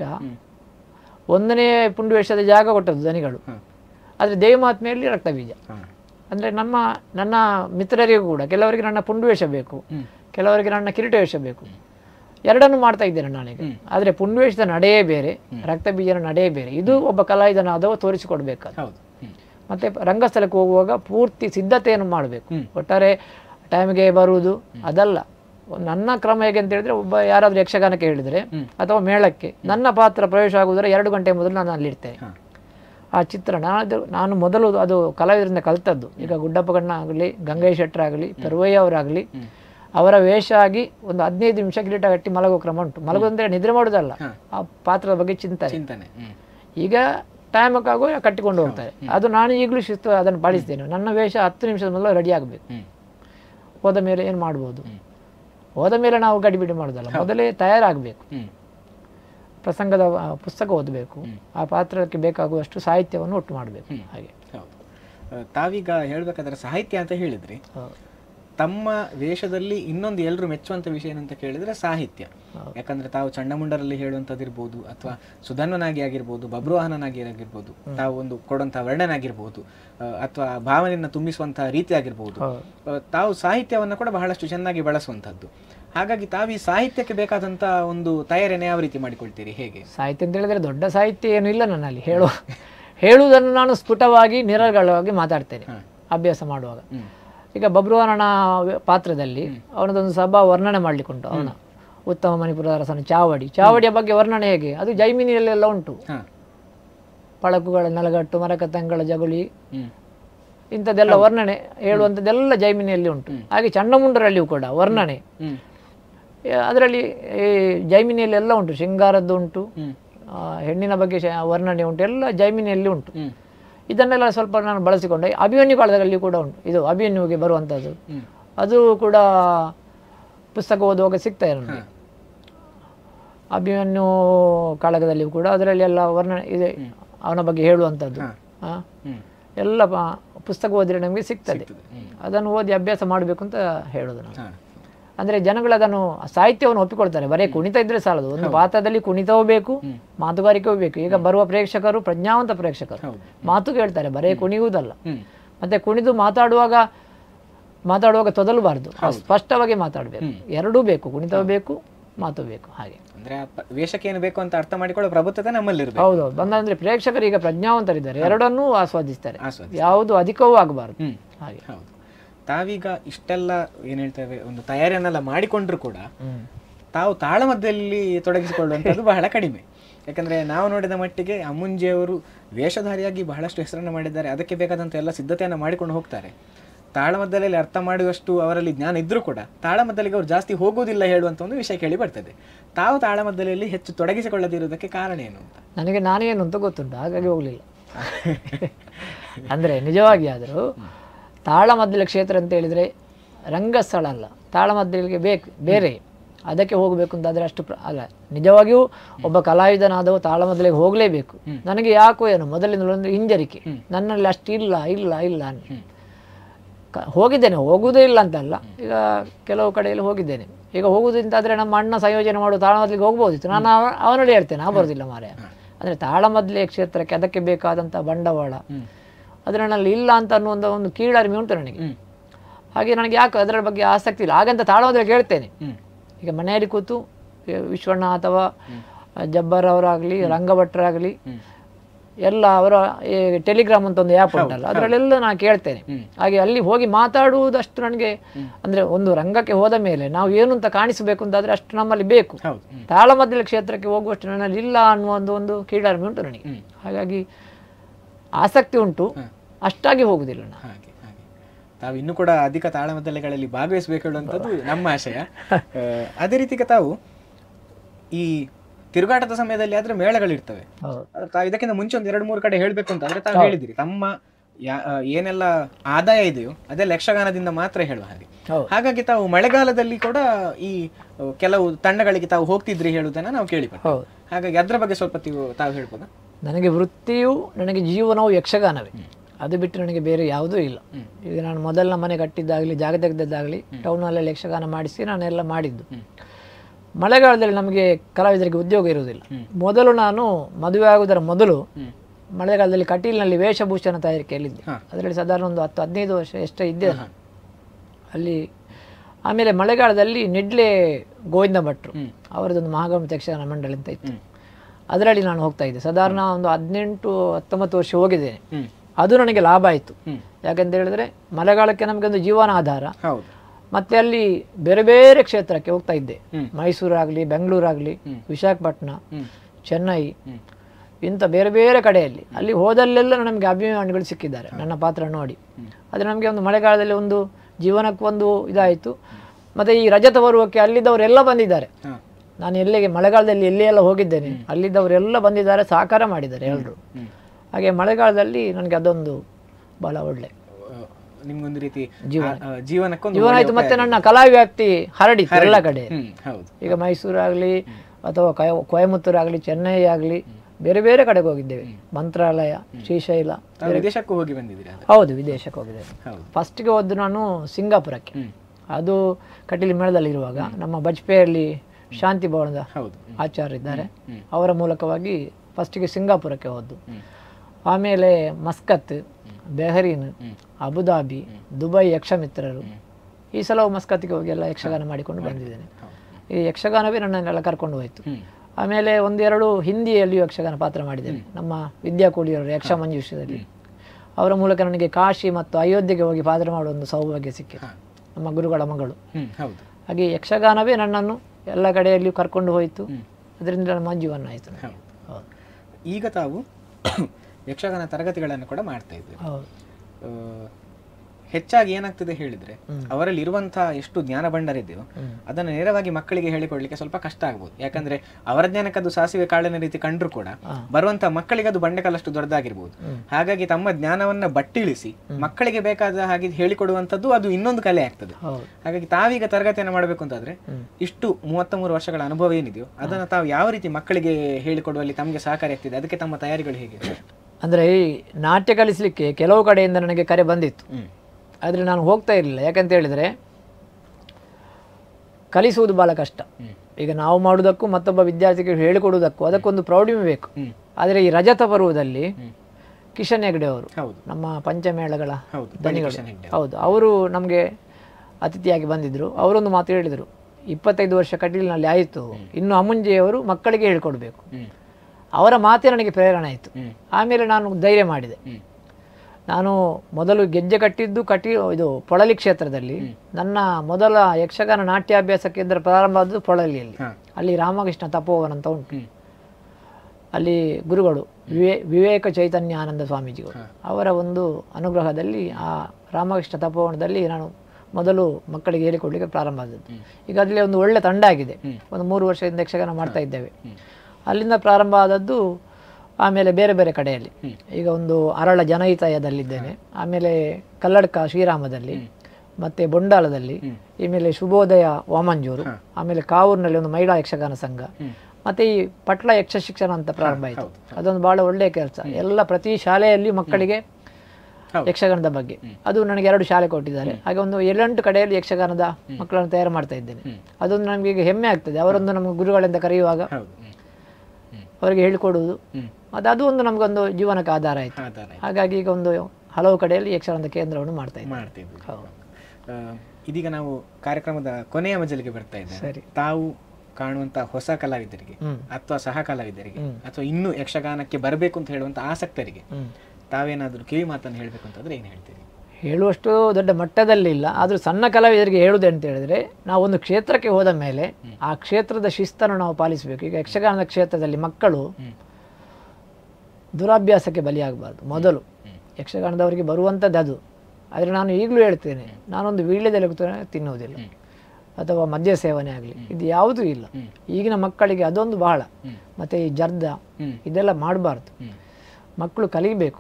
1ನೇ ಪುಂಡುವೇಷದ ಜಾಗ ಕೊಟ್ಟದ್ದು ದನಿಗಳು. ಆದರೆ ದೇವಮಾತ್ಮೆಯಲ್ಲಿ ರಕ್ತಬೀಜ. ಅಂದರೆ ನನ್ನ ಮಿತ್ರರಿಗೂ ಕೂಡ ಕೆಲವರಿಗೆ ನನ್ನ ಪುಂಡುವೇಷ ಬೇಕು, ಕೆಲವರಿಗೆ ನನ್ನ ಕಿರೀಟವೇಷ ಬೇಕು. ಎರಡನ್ನು ಮಾಡ್ತಾ ಇದ್ದೇನೆ ನಾನೀಗ. ಆದರೆ ಪುಂಡುವೇಷದ ನಡೆಯೇ ಬೇರೆ, ರಕ್ತಬೀಜನ ನಡೆಯೇ ಬೇರೆ. ಇದು ಒಬ್ಬ ಕಲಾವಿದನಾದವ ತೋರಿಸಿಕೊಡ್ಬೇಕಾದ. ಮತ್ತೆ ರಂಗಸ್ಥಳಕ್ಕೆ ಹೋಗುವಾಗ ಪೂರ್ತಿ ಸಿದ್ಧತೆಯನ್ನು ಮಾಡಬೇಕು. ಒಟ್ಟಾರೆ ಟೈಮ್ಗೆ ಬರುವುದು ಅದಲ್ಲ. ನನ್ನ ಕ್ರಮ ಹೇಗೆ ಅಂತ ಹೇಳಿದ್ರೆ, ಒಬ್ಬ ಯಾರಾದ್ರೂ ಯಕ್ಷಗಾನಕ್ಕೆ ಹೇಳಿದರೆ ಅಥವಾ ಮೇಳಕ್ಕೆ ನನ್ನ ಪಾತ್ರ ಪ್ರವೇಶ ಆಗುವುದರ 2 ಗಂಟೆ ಮೊದಲು ನಾನು ಅಲ್ಲಿರ್ತೇನೆ. ಆ ಚಿತ್ರ ನಾನು ಮೊದಲು ಅದು ಕಲಾವಿದರಿಂದ ಕಲಿತದ್ದು. ಈಗ ಗುಡ್ಡಪ್ಪ ಗಣ್ಣ ಆಗಲಿ, ಗಂಗೇಶ್ ಶೆಟ್ಟರ್ ಆಗಲಿ, ಪೆರುವಯ್ಯ ಅವರಾಗಲಿ, ಅವರ ವೇಷ ಆಗಿ ಒಂದು 15 ನಿಮಿಷ ಕಿರೀಟ ಕಟ್ಟಿ ಮಲಗೋ ಕ್ರಮ ಉಂಟು. ಮಲಗೋದಂದ್ರೆ ನಿದ್ರೆ ಮಾಡೋದಲ್ಲ, ಆ ಪಾತ್ರದ ಬಗ್ಗೆ ಚಿಂತನೆ. ಈಗ ಟೈಮಕ್ಕಾಗೋ ಕಟ್ಟಿಕೊಂಡು ಹೋಗ್ತಾರೆ. ಅದು ನಾನು ಈಗಲೂ ಶಿಸ್ತು ಅದನ್ನು ಪಾಲಿಸ್ತೇನೆ. ನನ್ನ ವೇಷ 10 ನಿಮಿಷದ ಮೊದಲು ರೆಡಿ ಆಗಬೇಕು. ಹೋದ ಮೇಲೆ ಏನು ಮಾಡ್ಬೋದು, ಹೋದ ಮೇಲೆ ನಾವು ಗಡಿಬಿಡಿ ಮಾಡೋದಲ್ಲ, ಮೊದಲೇ ತಯಾರಾಗಬೇಕು. ಪ್ರಸಂಗದ ಪುಸ್ತಕ ಓದಬೇಕು, ಆ ಪಾತ್ರಕ್ಕೆ ಬೇಕಾಗುವಷ್ಟು ಸಾಹಿತ್ಯವನ್ನು ಒಟ್ಟು ಮಾಡಬೇಕು. ಹಾಗೆ ತಾವೀಗ ಹೇಳ್ಬೇಕಾದ್ರೆ ಸಾಹಿತ್ಯ ಅಂತ ಹೇಳಿದ್ರಿ, ತಮ್ಮ ವೇಷದಲ್ಲಿ ಇನ್ನೊಂದು ಎಲ್ಲರೂ ಮೆಚ್ಚುವಂತ ವಿಷಯ ಏನಂತ ಕೇಳಿದ್ರೆ ಸಾಹಿತ್ಯ. ಯಾಕಂದ್ರೆ ತಾವು ಚಂಡಮುಂಡರಲ್ಲಿ ಹೇಳುವಂಥದ್ದಿರ್ಬೋದು, ಅಥವಾ ಸುಧನ್ವನಾಗಿ ಆಗಿರ್ಬೋದು, ಬಬ್ರುವಾಹನನಾಗಿ ಆಗಿರ್ಬೋದು, ತಾವು ಒಂದು ಕೊಡುವಂತಹ ವರ್ಣನೆ ಆಗಿರ್ಬೋದು, ಅಥವಾ ಭಾವನೆಯನ್ನು ತುಂಬಿಸುವಂತಹ ರೀತಿ ಆಗಿರ್ಬೋದು, ತಾವು ಸಾಹಿತ್ಯವನ್ನು ಕೂಡ ಬಹಳಷ್ಟು ಚೆನ್ನಾಗಿ ಬಳಸುವಂಥದ್ದು. ಹಾಗಾಗಿ ತಾವು ಈ ಸಾಹಿತ್ಯಕ್ಕೆ ಬೇಕಾದಂತ ಒಂದು ತಯಾರಿಯನ್ನು ಯಾವ ರೀತಿ ಮಾಡಿಕೊಳ್ತೀರಿ, ಹೇಗೆ? ಸಾಹಿತ್ಯ ಅಂತ ಹೇಳಿದ್ರೆ ದೊಡ್ಡ ಸಾಹಿತ್ಯ ಏನು ಇಲ್ಲ ನನ್ನಲ್ಲಿ. ಹೇಳುವುದನ್ನು ನಾನು ಸ್ಫುಟವಾಗಿ ನಿರರ್ಗಳವಾಗಿ ಮಾತಾಡ್ತೇನೆ ಅಭ್ಯಾಸ ಮಾಡುವಾಗ. ಈಗ ಬಬ್ರುವಾಹನ ಪಾತ್ರದಲ್ಲಿ ಅವನದೊಂದು ಸಭಾ ವರ್ಣನೆ ಮಾಡ್ಲಿಕ್ಕುಂಟು. ಅವನ ಉತ್ತಮ ಮಣಿಪುರದ ಅರಸನ ಚಾವಡಿಯ ಬಗ್ಗೆ ವರ್ಣನೆ ಹೇಗೆ, ಅದು ಜೈಮಿನಿಯಲ್ಲೆಲ್ಲ ಉಂಟು. ಪಳಕುಗಳ ನಲಗಟ್ಟು, ಮರಕತಂಗಳ ಜಗುಳಿ, ಇಂಥದ್ದೆಲ್ಲ ವರ್ಣನೆ ಹೇಳುವಂಥದ್ದೆಲ್ಲ ಜೈಮಿನಿಯಲ್ಲಿ ಉಂಟು. ಹಾಗೆ ಚಂಡಮುಂಡರಲ್ಲಿಯೂ ಕೂಡ ವರ್ಣನೆ, ಅದರಲ್ಲಿ ಜೈಮಿನಿಯಲ್ಲಿ ಎಲ್ಲ ಉಂಟು. ಶೃಂಗಾರದ್ದು ಉಂಟು, ಹೆಣ್ಣಿನ ಬಗ್ಗೆ ವರ್ಣನೆ ಉಂಟು, ಎಲ್ಲ ಜೈಮಿನಿಯಲ್ಲಿ ಉಂಟು. ಇದನ್ನೆಲ್ಲ ಸ್ವಲ್ಪ ನಾನು ಬಳಸಿಕೊಂಡೆ. ಅಭಿಮನ್ಯು ಕಾಲದಲ್ಲಿ ಕೂಡ ಉಂಟು. ಇದು ಅಭಿಮನ್ಯುವಿಗೆ ಬರುವಂಥದ್ದು, ಅದು ಕೂಡ ಪುಸ್ತಕ ಓದುವಾಗ ಸಿಗ್ತದೆ ನನಗೆ. ಅಭಿಮನ್ಯು ಕಾಳಗದಲ್ಲಿಯೂ ಕೂಡ ಅದರಲ್ಲಿ ಎಲ್ಲ ವರ್ಣನೆ ಇದೆ, ಅವನ ಬಗ್ಗೆ ಹೇಳುವಂಥದ್ದು ಎಲ್ಲ ಪುಸ್ತಕ ಓದಿದ್ರೆ ನಮಗೆ ಸಿಗ್ತದೆ. ಅದನ್ನು ಓದಿ ಅಭ್ಯಾಸ ಮಾಡಬೇಕು ಅಂತ ಹೇಳೋದು ನಾನು. ಅಂದರೆ ಜನಗಳು ಅದನ್ನು ಸಾಹಿತ್ಯವನ್ನು ಒಪ್ಪಿಕೊಳ್ತಾರೆ. ಬರೀ ಕುಣಿತ ಇದ್ರೆ ಸಾಲದು, ಒಂದು ಪಾತ್ರದಲ್ಲಿ ಕುಣಿತವೂ ಬೇಕು, ಮಾತುಗಾರಿಕೆಯೂ ಬೇಕು. ಈಗ ಬರುವ ಪ್ರೇಕ್ಷಕರು ಪ್ರಜ್ಞಾವಂತ ಪ್ರೇಕ್ಷಕರು, ಮಾತು ಕೇಳ್ತಾರೆ, ಬರೀ ಕುಣಿಯುವುದಲ್ಲ. ಮತ್ತೆ ಕುಣಿದು ಮಾತಾಡುವಾಗ ತೊದಲಬಾರ್ದು, ಸ್ಪಷ್ಟವಾಗಿ ಮಾತಾಡಬೇಕು. ಎರಡೂ ಬೇಕು, ಕುಣಿತವೂ ಬೇಕು, ಮಾತು ಬೇಕು. ಹಾಗೆ ಅಂದ್ರೆ ವೇಷಕ್ಕೆ ಏನು ಬೇಕು ಅಂತ ಅರ್ಥ ಮಾಡಿಕೊಳ್ಳೋ ಪ್ರಭುತ್ವತೆ ನಮ್ಮಲ್ಲಿರಬೇಕು. ಹೌದೌದು. ಬಂದ್ರೆ ಪ್ರೇಕ್ಷಕರು ಈಗ ಪ್ರಜ್ಞಾವಂತರಿದ್ದಾರೆ, ಎರಡನ್ನೂ ಆಸ್ವಾದಿಸ್ತಾರೆ, ಯಾವುದು ಅಧಿಕವೂ ಆಗಬಾರ್ದು. ಹಾಗೆ ಹೌದು. ತಾವೀಗ ಇಷ್ಟೆಲ್ಲ ಏನ್ ಹೇಳ್ತೇವೆ, ಒಂದು ತಯಾರಿಯನ್ನೆಲ್ಲ ಮಾಡಿಕೊಂಡ್ರು ಕೂಡ ತಾವು ತಾಳಮದ್ದದಲ್ಲಿ ತೊಡಗಿಸಿಕೊಳ್ಳುವಂಥದ್ದು ಬಹಳ ಕಡಿಮೆ. ಯಾಕಂದ್ರೆ ನಾವು ನೋಡಿದ ಮಟ್ಟಿಗೆ ಅಮ್ಮುಂಜಿಯವರು ವೇಷಧಾರಿಯಾಗಿ ಬಹಳಷ್ಟು ಹೆಸರನ್ನು ಮಾಡಿದ್ದಾರೆ, ಅದಕ್ಕೆ ಬೇಕಾದಂಥ ಎಲ್ಲ ಸಿದ್ಧತೆಯನ್ನು ಮಾಡಿಕೊಂಡು ಹೋಗ್ತಾರೆ. ತಾಳಮದ್ದಲೆಯಲ್ಲಿ ಅರ್ಥ ಮಾಡುವಷ್ಟು ಅವರಲ್ಲಿ ಜ್ಞಾನ ಇದ್ರೂ ಕೂಡ ತಾಳಮದ್ದಲಿಗೆ ಅವರು ಜಾಸ್ತಿ ಹೋಗೋದಿಲ್ಲ ಹೇಳುವಂಥ ಒಂದು ವಿಷಯ ಕೇಳಿ ಬರ್ತದೆ. ತಾವು ತಾಳಮದ್ದಲೆಯಲ್ಲಿ ಹೆಚ್ಚು ತೊಡಗಿಸಿಕೊಳ್ಳದಿರುವುದಕ್ಕೆ ಕಾರಣ ಏನು ಅಂತ? ನನಗೆ ನಾನೇನು ಅಂತ ಗೊತ್ತುಂಟು, ಹಾಗಾಗಿ ಹೋಗಲಿಲ್ಲ. ಅಂದರೆ ನಿಜವಾಗಿ ಆದರೂ ತಾಳಮದ್ದಲ ಕ್ಷೇತ್ರ ಅಂತ ಹೇಳಿದರೆ ರಂಗಸ್ಥಳ ಅಲ್ಲ, ತಾಳಮದ್ದಲಿಗೆ ಬೇಕು ಬೇರೆ, ಅದಕ್ಕೆ ಹೋಗಬೇಕು ಅಂತಾದರೆ ಅಷ್ಟು ಅಲ್ಲ. ನಿಜವಾಗಿಯೂ ಒಬ್ಬ ಕಲಾವಿದನಾದವು ತಾಳಮದ್ದಲಿಗೆ ಹೋಗಲೇಬೇಕು. ನನಗೆ ಯಾಕೋ ಏನು ಮೊದಲಿಂದ ಒಂದು ಹಿಂಜರಿಕೆ, ನನ್ನಲ್ಲಿ ಅಷ್ಟು ಇಲ್ಲ ಹೋಗಿದ್ದೇನೆ, ಹೋಗುವುದೇ ಇಲ್ಲ ಅಂತಲ್ಲ. ಈಗ ಕೆಲವು ಕಡೆಯಲ್ಲಿ ಹೋಗಿದ್ದೇನೆ, ಈಗ ಹೋಗುವುದಂತಾದರೆ ನಮ್ಮ ಅಣ್ಣ ಸಂಯೋಜನೆ ಮಾಡುವ ತಾಳಮದ್ದಲಿಗೆ ಹೋಗ್ಬೋದಿತ್ತು. ನಾನು ಅವನಲ್ಲಿ ಹೇಳ್ತೇನೆ, ನಾ ಬರೋದಿಲ್ಲ ಮಾರ್ರೆ. ಅಂದರೆ ತಾಳಮದ್ದಲೆ ಕ್ಷೇತ್ರಕ್ಕೆ ಅದಕ್ಕೆ ಬೇಕಾದಂಥ ಬಂಡವಾಳ ಅದರಲ್ಲಿ ಇಲ್ಲ ಅಂತ ಅನ್ನುವಂಥ ಒಂದು ಕೀಳರಿಮೆ ಉಂಟು ನನಗೆ. ಹಾಗೆ ನನಗೆ ಯಾಕೆ ಅದರ ಬಗ್ಗೆ ಆಸಕ್ತಿ ಇಲ್ಲ. ಹಾಗಂತ ತಾಳಮದ್ದಲೆ ಕೇಳ್ತೇನೆ. ಈಗ ಮನೆಯಲ್ಲಿ ಕೂತು ವಿಶ್ವಣ್ಣ ಅಥವಾ ಜಬ್ಬರ್ ಅವರಾಗಲಿ, ರಂಗಭಟ್ರಾಗಲಿ, ಎಲ್ಲ ಅವರ ಟೆಲಿಗ್ರಾಮ್ ಅಂತ ಒಂದು ಆ್ಯಪ್ ಉಂಟಲ್ಲ, ಅದರಲ್ಲೆಲ್ಲ ನಾನು ಕೇಳ್ತೇನೆ. ಹಾಗೆ ಅಲ್ಲಿ ಹೋಗಿ ಮಾತಾಡುವುದಷ್ಟು ನನಗೆ ಅಂದರೆ ಒಂದು ರಂಗಕ್ಕೆ ಹೋದ ಮೇಲೆ ನಾವು ಏನು ಅಂತ ಕಾಣಿಸಬೇಕು ಅಂತಾದರೆ ಅಷ್ಟು ನಮ್ಮಲ್ಲಿ ಬೇಕು. ತಾಳಮದ್ದಲೆ ಕ್ಷೇತ್ರಕ್ಕೆ ಹೋಗುವಷ್ಟು ನನ್ನಲ್ಲಿ ಇಲ್ಲ ಅನ್ನುವ ಒಂದು ಕೀಳರಿಮೆ ಉಂಟು ನನಗೆ. ಹಾಗಾಗಿ ಆಸಕ್ತಿ ಉಂಟು, ಅಷ್ಟಾಗಿ ಹೋಗುದಿಲ್ಲ ನಾನು. ತಾವು ಇನ್ನೂ ಕೂಡ ಅಧಿಕ ತಾಳಮದ್ದಲೆಗಳಲ್ಲಿ ಭಾಗವಹಿಸಬೇಕು ಅನ್ನುವಂಥದ್ದು ನಮ್ಮ ಆಶಯ. ಅದೇ ರೀತಿ ತಾವು ಈ ತಿರುಗಾಟದ ಸಮಯದಲ್ಲಿ ಆದ್ರೆ ಮೇಳಗಳಿರ್ತವೆ. ತಾವು ಇದಕ್ಕಿಂತ ಮುಂಚೆ ಒಂದು 2-3 ಕಡೆ ಹೇಳ್ಬೇಕು ಅಂತಂದ್ರೆ ತಾವು ಹೇಳಿದಿರಿ ತಮ್ಮ ಏನೆಲ್ಲ ಆದಾಯ ಇದೆಯೋ ಅದೆಲ್ಲ ಯಕ್ಷಗಾನದಿಂದ ಮಾತ್ರ ಹೇಳುವ ಹಾಗೆ. ಹಾಗಾಗಿ ತಾವು ಮಳೆಗಾಲದಲ್ಲಿ ಕೂಡ ಈ ಕೆಲವು ತಂಡಗಳಿಗೆ ತಾವು ಹೋಗ್ತಿದ್ರಿ ಹೇಳುವುದನ್ನ ನಾವು ಕೇಳಿಪಟ್ಟೆ. ಹಾಗಾಗಿ ಅದ್ರ ಬಗ್ಗೆ ಸ್ವಲ್ಪ ತಾವು ಹೇಳ್ಬೋದಾ? ನನಗೆ ವೃತ್ತಿಯು, ನನಗೆ ಜೀವನವು ಯಕ್ಷಗಾನವೇ. ಅದು ಬಿಟ್ಟು ನನಗೆ ಬೇರೆ ಯಾವುದೂ ಇಲ್ಲ. ಈಗ ನಾನು ಮೊದಲ ಮನೆ ಕಟ್ಟಿದ್ದಾಗಲಿ, ಜಾಗ ತೆಗೆದದ್ದಾಗಲಿ, ಟೌನಲ್ಲಿ ಯಕ್ಷಗಾನ ಮಾಡಿಸಿ ನಾನೆಲ್ಲ ಮಾಡಿದ್ದು. ಮಳೆಗಾಲದಲ್ಲಿ ನಮಗೆ ಕಲಾವಿದರಿಗೆ ಉದ್ಯೋಗ ಇರುವುದಿಲ್ಲ. ಮೊದಲು ನಾನು ಮದುವೆ ಆಗುವುದರ ಮೊದಲು ಮಳೆಗಾಲದಲ್ಲಿ ಕಟೀಲ್ನಲ್ಲಿ ವೇಷಭೂಷಣ ತಯಾರಿಕೆಯಲ್ಲಿದ್ದೆ. ಅದರಲ್ಲಿ ಸಾಧಾರಣ ಒಂದು 10-15 ವರ್ಷ ಎಷ್ಟೇ ಇದ್ದೆ ನಾನು ಅಲ್ಲಿ. ಆಮೇಲೆ ಮಳೆಗಾಲದಲ್ಲಿ ನಿಡ್ಲೆ ಗೋವಿಂದ ಭಟ್ರು ಅವರದೊಂದು ಮಹಾಗಣಪತಿ ಯಕ್ಷಗಾನ ಮಂಡಳಿ ಅಂತ ಇತ್ತು, ಅದರಲ್ಲಿ ನಾನು ಹೋಗ್ತಾ ಇದ್ದೆ. ಸಾಧಾರಣ ಒಂದು 18-19 ವರ್ಷ ಹೋಗಿದ್ದೇನೆ. ಅದು ನನಗೆ ಲಾಭ ಆಯಿತು. ಯಾಕಂತ ಹೇಳಿದ್ರೆ ಮಳೆಗಾಲಕ್ಕೆ ನಮಗೆ ಒಂದು ಜೀವನ ಆಧಾರ. ಮತ್ತೆ ಅಲ್ಲಿ ಬೇರೆ ಬೇರೆ ಕ್ಷೇತ್ರಕ್ಕೆ ಹೋಗ್ತಾ ಇದ್ದೆ. ಮೈಸೂರಾಗಲಿ, ಬೆಂಗಳೂರಾಗಲಿ, ವಿಶಾಖಪಟ್ಟಣ, ಚೆನ್ನೈ, ಇಂಥ ಬೇರೆ ಬೇರೆ ಕಡೆಯಲ್ಲಿ ಅಲ್ಲಿ ಹೋದಲ್ಲೆಲ್ಲ ನಮಗೆ ಅಭಿಮಾನಿಗಳು ಸಿಕ್ಕಿದ್ದಾರೆ ನನ್ನ ಪಾತ್ರ ನೋಡಿ. ಆದರೆ ನಮಗೆ ಒಂದು ಮಳೆಗಾಲದಲ್ಲಿ ಒಂದು ಜೀವನಕ್ಕೊಂದು ಇದಾಯಿತು. ಮತ್ತು ಈ ರಜತ ಬರುವಕ್ಕೆ ಅಲ್ಲಿದ್ದವರೆಲ್ಲ ಬಂದಿದ್ದಾರೆ. ನಾನು ಎಲ್ಲಿಗೆ ಮಳೆಗಾಲದಲ್ಲಿ ಎಲ್ಲಿ ಎಲ್ಲ ಹೋಗಿದ್ದೇನೆ ಅಲ್ಲಿದ್ದವರೆಲ್ಲ ಬಂದಿದ್ದಾರೆ, ಸಹಕಾರ ಮಾಡಿದ್ದಾರೆ ಎಲ್ಲರೂ. ಹಾಗೆ ಮಳೆಗಾಲದಲ್ಲಿ ನನಗೆ ಅದೊಂದು ಬಹಳ ಒಳ್ಳೆ ನಿಮ್ಗೊಂದು ರೀತಿ ಜೀವನ ಆಯಿತು. ಮತ್ತೆ ನನ್ನ ಕಲಾವ್ಯಾಪ್ತಿ ಹರಡಿತು ಎಲ್ಲ ಕಡೆ. ಈಗ ಮೈಸೂರಾಗಲಿ ಅಥವಾ ಕೊಯಮತ್ತೂರಾಗಲಿ, ಚೆನ್ನೈ ಆಗಲಿ, ಬೇರೆ ಬೇರೆ ಕಡೆಗೆ ಹೋಗಿದ್ದೇವೆ. ಮಂತ್ರಾಲಯ, ಶ್ರೀಶೈಲ, ವಿದೇಶಕ್ಕೂ ಹೋಗಿ ಬಂದಿದ್ದೀರಿ? ಹೌದು, ವಿದೇಶಕ್ಕೆ ಹೋಗಿದ್ದೇವೆ. ಫಸ್ಟ್ಗೆ ಹೋದ್ದು ನಾನು ಸಿಂಗಾಪುರಕ್ಕೆ. ಅದು ಕಟೀಲು ಮೇಳದಲ್ಲಿರುವಾಗ ನಮ್ಮ ಬಜ್ಪೆಯಲ್ಲಿ ಶಾಂತಿ ಭವನದ ಆಚಾರ್ಯ ಇದ್ದಾರೆ, ಅವರ ಮೂಲಕವಾಗಿ ಫಸ್ಟಿಗೆ ಸಿಂಗಾಪುರಕ್ಕೆ ಹೋದ್ದು. ಆಮೇಲೆ ಮಸ್ಕತ್, ಬೆಹರೀನ್, ಅಬುದಾಬಿ, ದುಬೈ ಯಕ್ಷಮಿತ್ರರು. ಈ ಸಲ ಮಸ್ಕತ್ತಿಗೆ ಹೋಗಿ ಎಲ್ಲ ಯಕ್ಷಗಾನ ಮಾಡಿಕೊಂಡು ಬಂದಿದ್ದೇನೆ. ಈ ಯಕ್ಷಗಾನವೇ ನನ್ನನ್ನೆಲ್ಲ ಕರ್ಕೊಂಡು ಹೋಯಿತು. ಆಮೇಲೆ 1-2 ಹಿಂದಿಯಲ್ಲಿಯೂ ಯಕ್ಷಗಾನ ಪಾತ್ರ ಮಾಡಿದ್ದೇನೆ. ನಮ್ಮ ವಿದ್ಯಾಕೂಲಿಯವರು ಯಕ್ಷ ಮಂಜೂಷದಲ್ಲಿ ಅವರ ಮೂಲಕ ನನಗೆ ಕಾಶಿ ಮತ್ತು ಅಯೋಧ್ಯೆಗೆ ಹೋಗಿ ಪಾತ್ರ ಮಾಡುವ ಒಂದು ಸೌಭಾಗ್ಯ ಸಿಕ್ಕಿತು, ನಮ್ಮ ಗುರುಗಳ ಮಗಳು. ಹಾಗೆ ಯಕ್ಷಗಾನವೇ ನನ್ನನ್ನು ಎಲ್ಲ ಕಡೆಯಲ್ಲಿಯೂ ಕರ್ಕೊಂಡು ಹೋಯಿತು. ಅದರಿಂದ ನಮ್ಮ ಜೀವನ ಆಯಿತು. ಈಗ ತಾವು ಯಕ್ಷಗಾನ ತರಗತಿಗಳನ್ನು ಕೂಡ ಮಾಡ್ತಾ ಇದ್ದೀವಿ. ಹೆಚ್ಚಾಗಿ ಏನಾಗ್ತದೆ ಹೇಳಿದ್ರೆ ಅವರಲ್ಲಿ ಇರುವಂತಹ ಎಷ್ಟು ಜ್ಞಾನ ಭಂಡಾರ ಇದೆಯೋ ಅದನ್ನು ನೇರವಾಗಿ ಮಕ್ಕಳಿಗೆ ಹೇಳಿಕೊಡ್ಲಿಕ್ಕೆ ಸ್ವಲ್ಪ ಕಷ್ಟ ಆಗ್ಬೋದು. ಯಾಕಂದ್ರೆ ಅವರ ಜ್ಞಾನಕ್ಕೆ ಅದು ಸಾಸಿವೆ ಕಾಳಿನ ರೀತಿ ಕಂಡ್ರು ಕೂಡ ಬರುವಂತಹ ಮಕ್ಕಳಿಗೆ ಅದು ಬಂಡೆಕಲ್ಲಷ್ಟು ದೊಡ್ಡದಾಗಿರ್ಬೋದು. ಹಾಗಾಗಿ ತಮ್ಮ ಜ್ಞಾನವನ್ನ ಬಟ್ಟಿಳಿಸಿ ಮಕ್ಕಳಿಗೆ ಬೇಕಾದ ಹಾಗೆ ಹೇಳಿಕೊಡುವಂಥದ್ದು ಅದು ಇನ್ನೊಂದು ಕಲೆ ಆಗ್ತದೆ. ಹಾಗಾಗಿ ತಾವೀಗ ತರಗತಿಯನ್ನು ಮಾಡಬೇಕು ಅಂತಾದ್ರೆ ಇಷ್ಟು 33 ವರ್ಷಗಳ ಅನುಭವ ಏನಿದೆಯೋ ಅದನ್ನು ತಾವು ಯಾವ ರೀತಿ ಮಕ್ಕಳಿಗೆ ಹೇಳಿಕೊಡುವಲ್ಲಿ ತಮಗೆ ಸಹಕಾರಿ ಆಗ್ತಿದೆ? ಅದಕ್ಕೆ ತಮ್ಮ ತಯಾರಿಗಳು ಹೇಗೆ? ಅಂದರೆ ಈ ನಾಟ್ಯ ಕಲಿಸಲಿಕ್ಕೆ ಕೆಲವು ಕಡೆಯಿಂದ ನನಗೆ ಕರೆ ಬಂದಿತ್ತು, ಆದರೆ ನಾನು ಹೋಗ್ತಾ ಇರಲಿಲ್ಲ. ಯಾಕಂತ ಹೇಳಿದರೆ ಕಲಿಸುವುದು ಭಾಳ ಕಷ್ಟ. ಈಗ ನಾವು ಮಾಡುವುದಕ್ಕೂ ಮತ್ತೊಬ್ಬ ವಿದ್ಯಾರ್ಥಿಗೆ ಹೇಳಿಕೊಡುವುದಕ್ಕೂ ಅದಕ್ಕೊಂದು ಪ್ರೌಢಿಮೆ ಬೇಕು. ಆದರೆ ಈ ರಜತ ಪರ್ವದಲ್ಲಿ ಕಿಶನ್ ಹೆಗ್ಡೆ ಅವರು, ನಮ್ಮ ಪಂಚಮೇಳಗಳ ದನಿಗಳು, ಹೌದು, ಅವರು ನಮಗೆ ಅತಿಥಿಯಾಗಿ ಬಂದಿದ್ದರು. ಅವರೊಂದು ಮಾತು ಹೇಳಿದರು, 25 ವರ್ಷ ಕಟೀಲಿನಲ್ಲಿ ಆಯಿತು, ಇನ್ನು ಅಮುಂಜೆಯವರು ಮಕ್ಕಳಿಗೆ ಹೇಳಿಕೊಡ್ಬೇಕು. ಅವರ ಮಾತೇ ನನಗೆ ಪ್ರೇರಣೆ ಆಯಿತು. ಆಮೇಲೆ ನಾನು ಧೈರ್ಯ ಮಾಡಿದೆ. ನಾನು ಮೊದಲು ಗೆಜ್ಜೆ ಕಟ್ಟಿದ್ದು ಇದು ಪೊಳಲಿ ಕ್ಷೇತ್ರದಲ್ಲಿ. ನನ್ನ ಮೊದಲ ಯಕ್ಷಗಾನ ನಾಟ್ಯಾಭ್ಯಾಸ ಕೇಂದ್ರ ಪ್ರಾರಂಭ ಆದದ್ದು ಪೊಳಲಿಯಲ್ಲಿ. ಅಲ್ಲಿ ರಾಮಕೃಷ್ಣ ತಪೋವನ ಅಂತ ಉಂಟು. ಅಲ್ಲಿ ಗುರುಗಳು ವಿವೇಕ ಚೈತನ್ಯಾನಂದ ಸ್ವಾಮೀಜಿಗಳು, ಅವರ ಒಂದು ಅನುಗ್ರಹದಲ್ಲಿ ಆ ರಾಮಕೃಷ್ಣ ತಪೋವನದಲ್ಲಿ ನಾನು ಮೊದಲು ಮಕ್ಕಳಿಗೆ ಹೇಳಿಕೊಡ್ಲಿಕ್ಕೆ ಪ್ರಾರಂಭ ಆದದ್ದು. ಈಗ ಅಲ್ಲಿ ಒಂದು ಒಳ್ಳೆ ತಂಡ ಆಗಿದೆ. ಒಂದು 3 ವರ್ಷದಿಂದ ಯಕ್ಷಗಾನ ಮಾಡ್ತಾ ಇದ್ದೇವೆ. ಅಲ್ಲಿಂದ ಪ್ರಾರಂಭ ಆದದ್ದು. ಆಮೇಲೆ ಬೇರೆ ಬೇರೆ ಕಡೆಯಲ್ಲಿ ಈಗ ಒಂದು ಅರಳ ಜನಹಿತಯದಲ್ಲಿದ್ದೇನೆ, ಆಮೇಲೆ ಕಲ್ಲಡ್ಕ ಶ್ರೀರಾಮದಲ್ಲಿ, ಮತ್ತೆ ಬೊಂಡಾಲದಲ್ಲಿ, ಆಮೇಲೆ ಶುಭೋದಯ ವಾಮಂಜೂರು, ಆಮೇಲೆ ಕಾವೂರಿನಲ್ಲಿ ಒಂದು ಮಹಿಳಾ ಯಕ್ಷಗಾನ ಸಂಘ, ಮತ್ತೆ ಈ ಪಟ್ಲ ಯಕ್ಷ ಶಿಕ್ಷಣ ಅಂತ ಪ್ರಾರಂಭ ಆಯಿತು. ಅದೊಂದು ಭಾಳ ಒಳ್ಳೆಯ ಕೆಲಸ. ಎಲ್ಲ ಪ್ರತಿ ಶಾಲೆಯಲ್ಲಿ ಮಕ್ಕಳಿಗೆ ಯಕ್ಷಗಾನದ ಬಗ್ಗೆ. ಅದು ನನಗೆ 2 ಶಾಲೆ ಕೊಟ್ಟಿದ್ದಾರೆ. ಹಾಗೆ ಒಂದು 7-8 ಕಡೆಯಲ್ಲಿ ಯಕ್ಷಗಾನದ ಮಕ್ಕಳನ್ನು ತಯಾರು ಮಾಡ್ತಾ ಇದ್ದೇನೆ. ಅದೊಂದು ನಮಗೆ ಈಗ ಹೆಮ್ಮೆ ಆಗ್ತದೆ. ಅವರೊಂದು ನಮಗೆ ಗುರುಗಳಿಂದ ಕರೆಯುವಾಗ ಅವರಿಗೆ ಹೇಳಿಕೊಡುವುದು, ಅದು ಒಂದು ನಮಗೊಂದು ಜೀವನಕ್ಕೆ ಆಧಾರ ಆಯಿತು. ಹಾಗಾಗಿ ಈಗ ಒಂದು ಹಲವು ಕಡೆಯಲ್ಲಿ ಯಕ್ಷಗಾನದ ಕೇಂದ್ರವನ್ನು ಮಾಡ್ತಾ ಇದ್ದೀವಿ. ಇದೀಗ ನಾವು ಕಾರ್ಯಕ್ರಮದ ಕೊನೆಯ ಮಜಲಿಗೆ ಬರ್ತಾ ಇದ್ದೇವೆ. ತಾವು ಕಾಣುವಂತ ಹೊಸ ಕಲಾವಿದರಿಗೆ ಅಥವಾ ಸಹ ಕಲಾವಿದರಿಗೆ ಅಥವಾ ಇನ್ನೂ ಯಕ್ಷಗಾನಕ್ಕೆ ಬರಬೇಕು ಅಂತ ಹೇಳುವಂತ ಆಸಕ್ತರಿಗೆ ತಾವೇನಾದ್ರೂ ಕಿವಿ ಮಾತನ್ನು ಹೇಳಬೇಕು ಅಂತಂದ್ರೆ ಏನು ಹೇಳ್ತೀರಿ? ಹೇಳುವಷ್ಟು ದೊಡ್ಡ ಮಟ್ಟದಲ್ಲಿ ಇಲ್ಲ, ಆದರೂ ಸಣ್ಣ ಕಲಾವಿದರಿಗೆ ಹೇಳುವುದು ಅಂತ ಹೇಳಿದ್ರೆ, ನಾವು ಒಂದು ಕ್ಷೇತ್ರಕ್ಕೆ ಹೋದ ಮೇಲೆ ಆ ಕ್ಷೇತ್ರದ ಶಿಸ್ತನ್ನು ನಾವು ಪಾಲಿಸಬೇಕು. ಈಗ ಯಕ್ಷಗಾನದ ಕ್ಷೇತ್ರದಲ್ಲಿ ಮಕ್ಕಳು ದುರಾಭ್ಯಾಸಕ್ಕೆ ಬಲಿಯಾಗಬಾರ್ದು. ಮೊದಲು ಯಕ್ಷಗಾನದವರಿಗೆ ಬರುವಂಥದ್ದು ಅದು. ಆದರೆ ನಾನು ಈಗಲೂ ಹೇಳ್ತೇನೆ, ನಾನೊಂದು ವೀಳ್ಯದೆಲೆ ತಿನ್ನುವುದಿಲ್ಲ ಅಥವಾ ಮದ್ಯ ಸೇವನೆ ಆಗಲಿ, ಇದು ಯಾವುದೂ ಇಲ್ಲ. ಈಗಿನ ಮಕ್ಕಳಿಗೆ ಅದೊಂದು ಬಹಳ. ಮತ್ತು ಈ ಜರ್ದ ಇದೆಲ್ಲ ಮಾಡಬಾರ್ದು. ಮಕ್ಕಳು ಕಲಿಬೇಕು,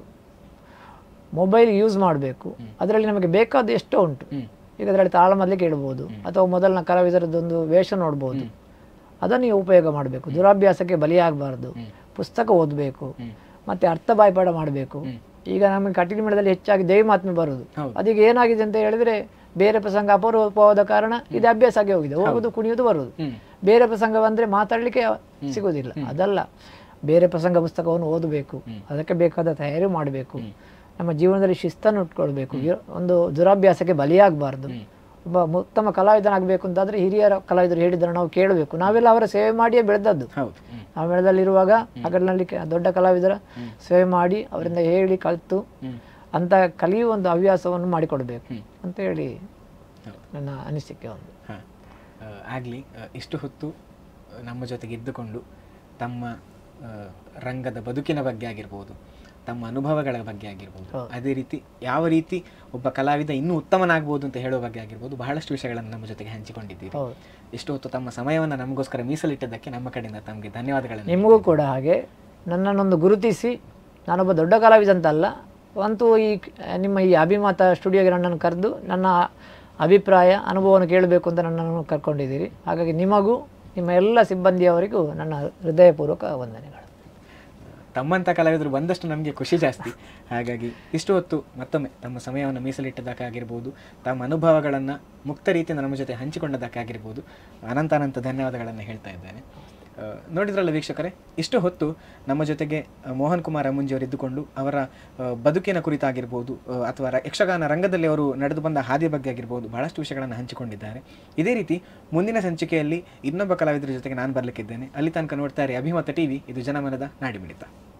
ಮೊಬೈಲ್ ಯೂಸ್ ಮಾಡಬೇಕು. ಅದರಲ್ಲಿ ನಮಗೆ ಬೇಕಾದ ಎಷ್ಟೋ ಉಂಟು. ಈಗ ಅದರಲ್ಲಿ ತಾಳಮದ್ದಲೆ ಕೇಳ್ಬೋದು ಅಥವಾ ಮೊದಲಿನ ಕಲಾವಿದರದ್ದೊಂದು ವೇಷ ನೋಡ್ಬೋದು. ಅದನ್ನು ನೀವು ಉಪಯೋಗ ಮಾಡಬೇಕು. ದುರಾಭ್ಯಾಸಕ್ಕೆ ಬಲಿಯಾಗಬಾರ್ದು. ಪುಸ್ತಕ ಓದಬೇಕು, ಮತ್ತು ಅರ್ಥ ಬಾಯ್ಪಾಠ ಮಾಡಬೇಕು. ಈಗ ನಮಗೆ ಕಟೀಲು ಮೇಳದಲ್ಲಿ ಹೆಚ್ಚಾಗಿ ದೇವಿ ಮಾತ್ಮೆ ಬರುವುದು. ಅದೀಗ ಏನಾಗಿದೆ ಅಂತ ಹೇಳಿದ್ರೆ, ಬೇರೆ ಪ್ರಸಂಗ ಅಪರೂಪವಾದ ಕಾರಣ ಇದು ಅಭ್ಯಾಸ ಆಗಿ ಹೋಗಿದೆ. ಹೋಗುದು, ಕುಣಿಯುವುದು, ಬರುವುದು. ಬೇರೆ ಪ್ರಸಂಗ ಬಂದರೆ ಮಾತಾಡಲಿಕ್ಕೆ ಸಿಗೋದಿಲ್ಲ. ಅದಲ್ಲ, ಬೇರೆ ಪ್ರಸಂಗ ಪುಸ್ತಕವನ್ನು ಓದಬೇಕು, ಅದಕ್ಕೆ ಬೇಕಾದ ತಯಾರಿ ಮಾಡಬೇಕು. ನಮ್ಮ ಜೀವನದಲ್ಲಿ ಶಿಸ್ತನ್ನು ಇಟ್ಕೊಳ್ಬೇಕು. ಒಂದು ದುರಾಭ್ಯಾಸಕ್ಕೆ ಬಲಿಯಾಗಬಾರ್ದು. ಒಬ್ಬ ಉತ್ತಮ ಕಲಾವಿದನಾಗಬೇಕು ಅಂತಾದರೆ ಹಿರಿಯರ ಕಲಾವಿದರು ಹೇಳಿದ್ದನ್ನು ನಾವು ಕೇಳಬೇಕು. ನಾವೆಲ್ಲ ಅವರ ಸೇವೆ ಮಾಡಿಯೇ ಬೆಳೆದದ್ದು. ನಾವು ಮೇಳದಲ್ಲಿರುವಾಗ ಹಗಲಿನಲ್ಲಿ ದೊಡ್ಡ ಕಲಾವಿದರ ಸೇವೆ ಮಾಡಿ ಅವರಿಂದ ಹೇಳಿ ಕಲಿತು ಅಂತ ಕಲಿಯುವ ಒಂದು ಹವ್ಯಾಸವನ್ನು ಮಾಡಿಕೊಡ್ಬೇಕು ಅಂತ ಹೇಳಿ ನನ್ನ ಅನಿಸಿಕೆ. ಒಂದು ಆಗಲಿ. ಇಷ್ಟು ಹೊತ್ತು ನಮ್ಮ ಜೊತೆಗೆ ಇದ್ದುಕೊಂಡು ತಮ್ಮ ರಂಗದ ಬದುಕಿನ ಬಗ್ಗೆ ಆಗಿರ್ಬೋದು, ತಮ್ಮ ಅನುಭವಗಳ ಬಗ್ಗೆ ಆಗಿರ್ಬೋದು, ಅದೇ ರೀತಿ ಯಾವ ರೀತಿ ಒಬ್ಬ ಕಲಾವಿದ ಇನ್ನೂ ಉತ್ತಮನಾಗ್ಬೋದು ಅಂತ ಹೇಳೋ ಬಗ್ಗೆ ಆಗಿರ್ಬೋದು, ಬಹಳಷ್ಟು ವಿಷಯಗಳನ್ನು ನಮ್ಮ ಜೊತೆಗೆ ಹಂಚಿಕೊಂಡಿದ್ದೀರಿ. ಇಷ್ಟು ಹೊತ್ತು ತಮ್ಮ ಸಮಯವನ್ನು ನಮಗೋಸ್ಕರ ಮೀಸಲಿಟ್ಟಿದ್ದಕ್ಕೆ ನಮ್ಮ ಕಡೆಯಿಂದ ತಮಗೆ ಧನ್ಯವಾದಗಳನ್ನು. ನಿಮಗೂ ಕೂಡ ಹಾಗೆ ನನ್ನನ್ನೊಂದು ಗುರುತಿಸಿ, ನಾನೊಬ್ಬ ದೊಡ್ಡ ಕಲಾವಿದ ಅಂತಲ್ಲ, ಅಂತೂ ಈ ನಿಮ್ಮ ಈ ಅಭಿಮತ ಸ್ಟುಡಿಯೋಗೆ ನನ್ನನ್ನು ಕರೆದು ನನ್ನ ಅಭಿಪ್ರಾಯ ಅನುಭವವನ್ನು ಕೇಳಬೇಕು ಅಂತ ನನ್ನನ್ನು ಕರ್ಕೊಂಡಿದ್ದೀರಿ. ಹಾಗಾಗಿ ನಿಮಗೂ ನಿಮ್ಮ ಎಲ್ಲ ಸಿಬ್ಬಂದಿಯವರಿಗೂ ನನ್ನ ಹೃದಯಪೂರ್ವಕ ವಂದನೆಗಳು. ತಮ್ಮಂಥ ಕಲಾವಿದರು ಬಂದಷ್ಟು ನಮಗೆ ಖುಷಿ ಜಾಸ್ತಿ. ಹಾಗಾಗಿ ಇಷ್ಟು ಹೊತ್ತು ಮತ್ತೊಮ್ಮೆ ತಮ್ಮ ಸಮಯವನ್ನು ಮೀಸಲಿಟ್ಟದಕ್ಕಾಗಿರ್ಬೋದು, ತಮ್ಮ ಅನುಭವಗಳನ್ನು ಮುಕ್ತ ರೀತಿಯಿಂದ ನಮ್ಮ ಜೊತೆ ಹಂಚಿಕೊಂಡದಕ್ಕಾಗಿರ್ಬೋದು, ಅನಂತ ಧನ್ಯವಾದಗಳನ್ನು ಹೇಳ್ತಾ ಇದ್ದೇನೆ. ನೋಡಿದ್ರಲ್ಲ ವೀಕ್ಷಕರೇ, ಇಷ್ಟು ಹೊತ್ತು ನಮ್ಮ ಜೊತೆಗೆ ಮೋಹನ್ ಕುಮಾರ್ ಅಮುಂಜಿಯವರು ಇದ್ದುಕೊಂಡು ಅವರ ಬದುಕಿನ ಕುರಿತಾಗಿರ್ಬೋದು ಅಥವಾ ಯಕ್ಷಗಾನ ರಂಗದಲ್ಲಿ ಅವರು ನಡೆದು ಬಂದ ಹಾದಿಯ ಬಗ್ಗೆ ಆಗಿರ್ಬೋದು ಬಹಳಷ್ಟು ವಿಷಯಗಳನ್ನು ಹಂಚಿಕೊಂಡಿದ್ದಾರೆ. ಇದೇ ರೀತಿ ಮುಂದಿನ ಸಂಚಿಕೆಯಲ್ಲಿ ಇನ್ನೊಬ್ಬ ಕಲಾವಿದರ ಜೊತೆಗೆ ನಾನು ಬರಲಿಕ್ಕಿದ್ದೇನೆ. ಅಲ್ಲಿ ತನಕ ನೋಡ್ತಾ ಇರಿ ಅಭಿಮತ ಟಿವಿ. ಇದು ಜನಮನದ ನಾಡಿಮಿಡಿತ.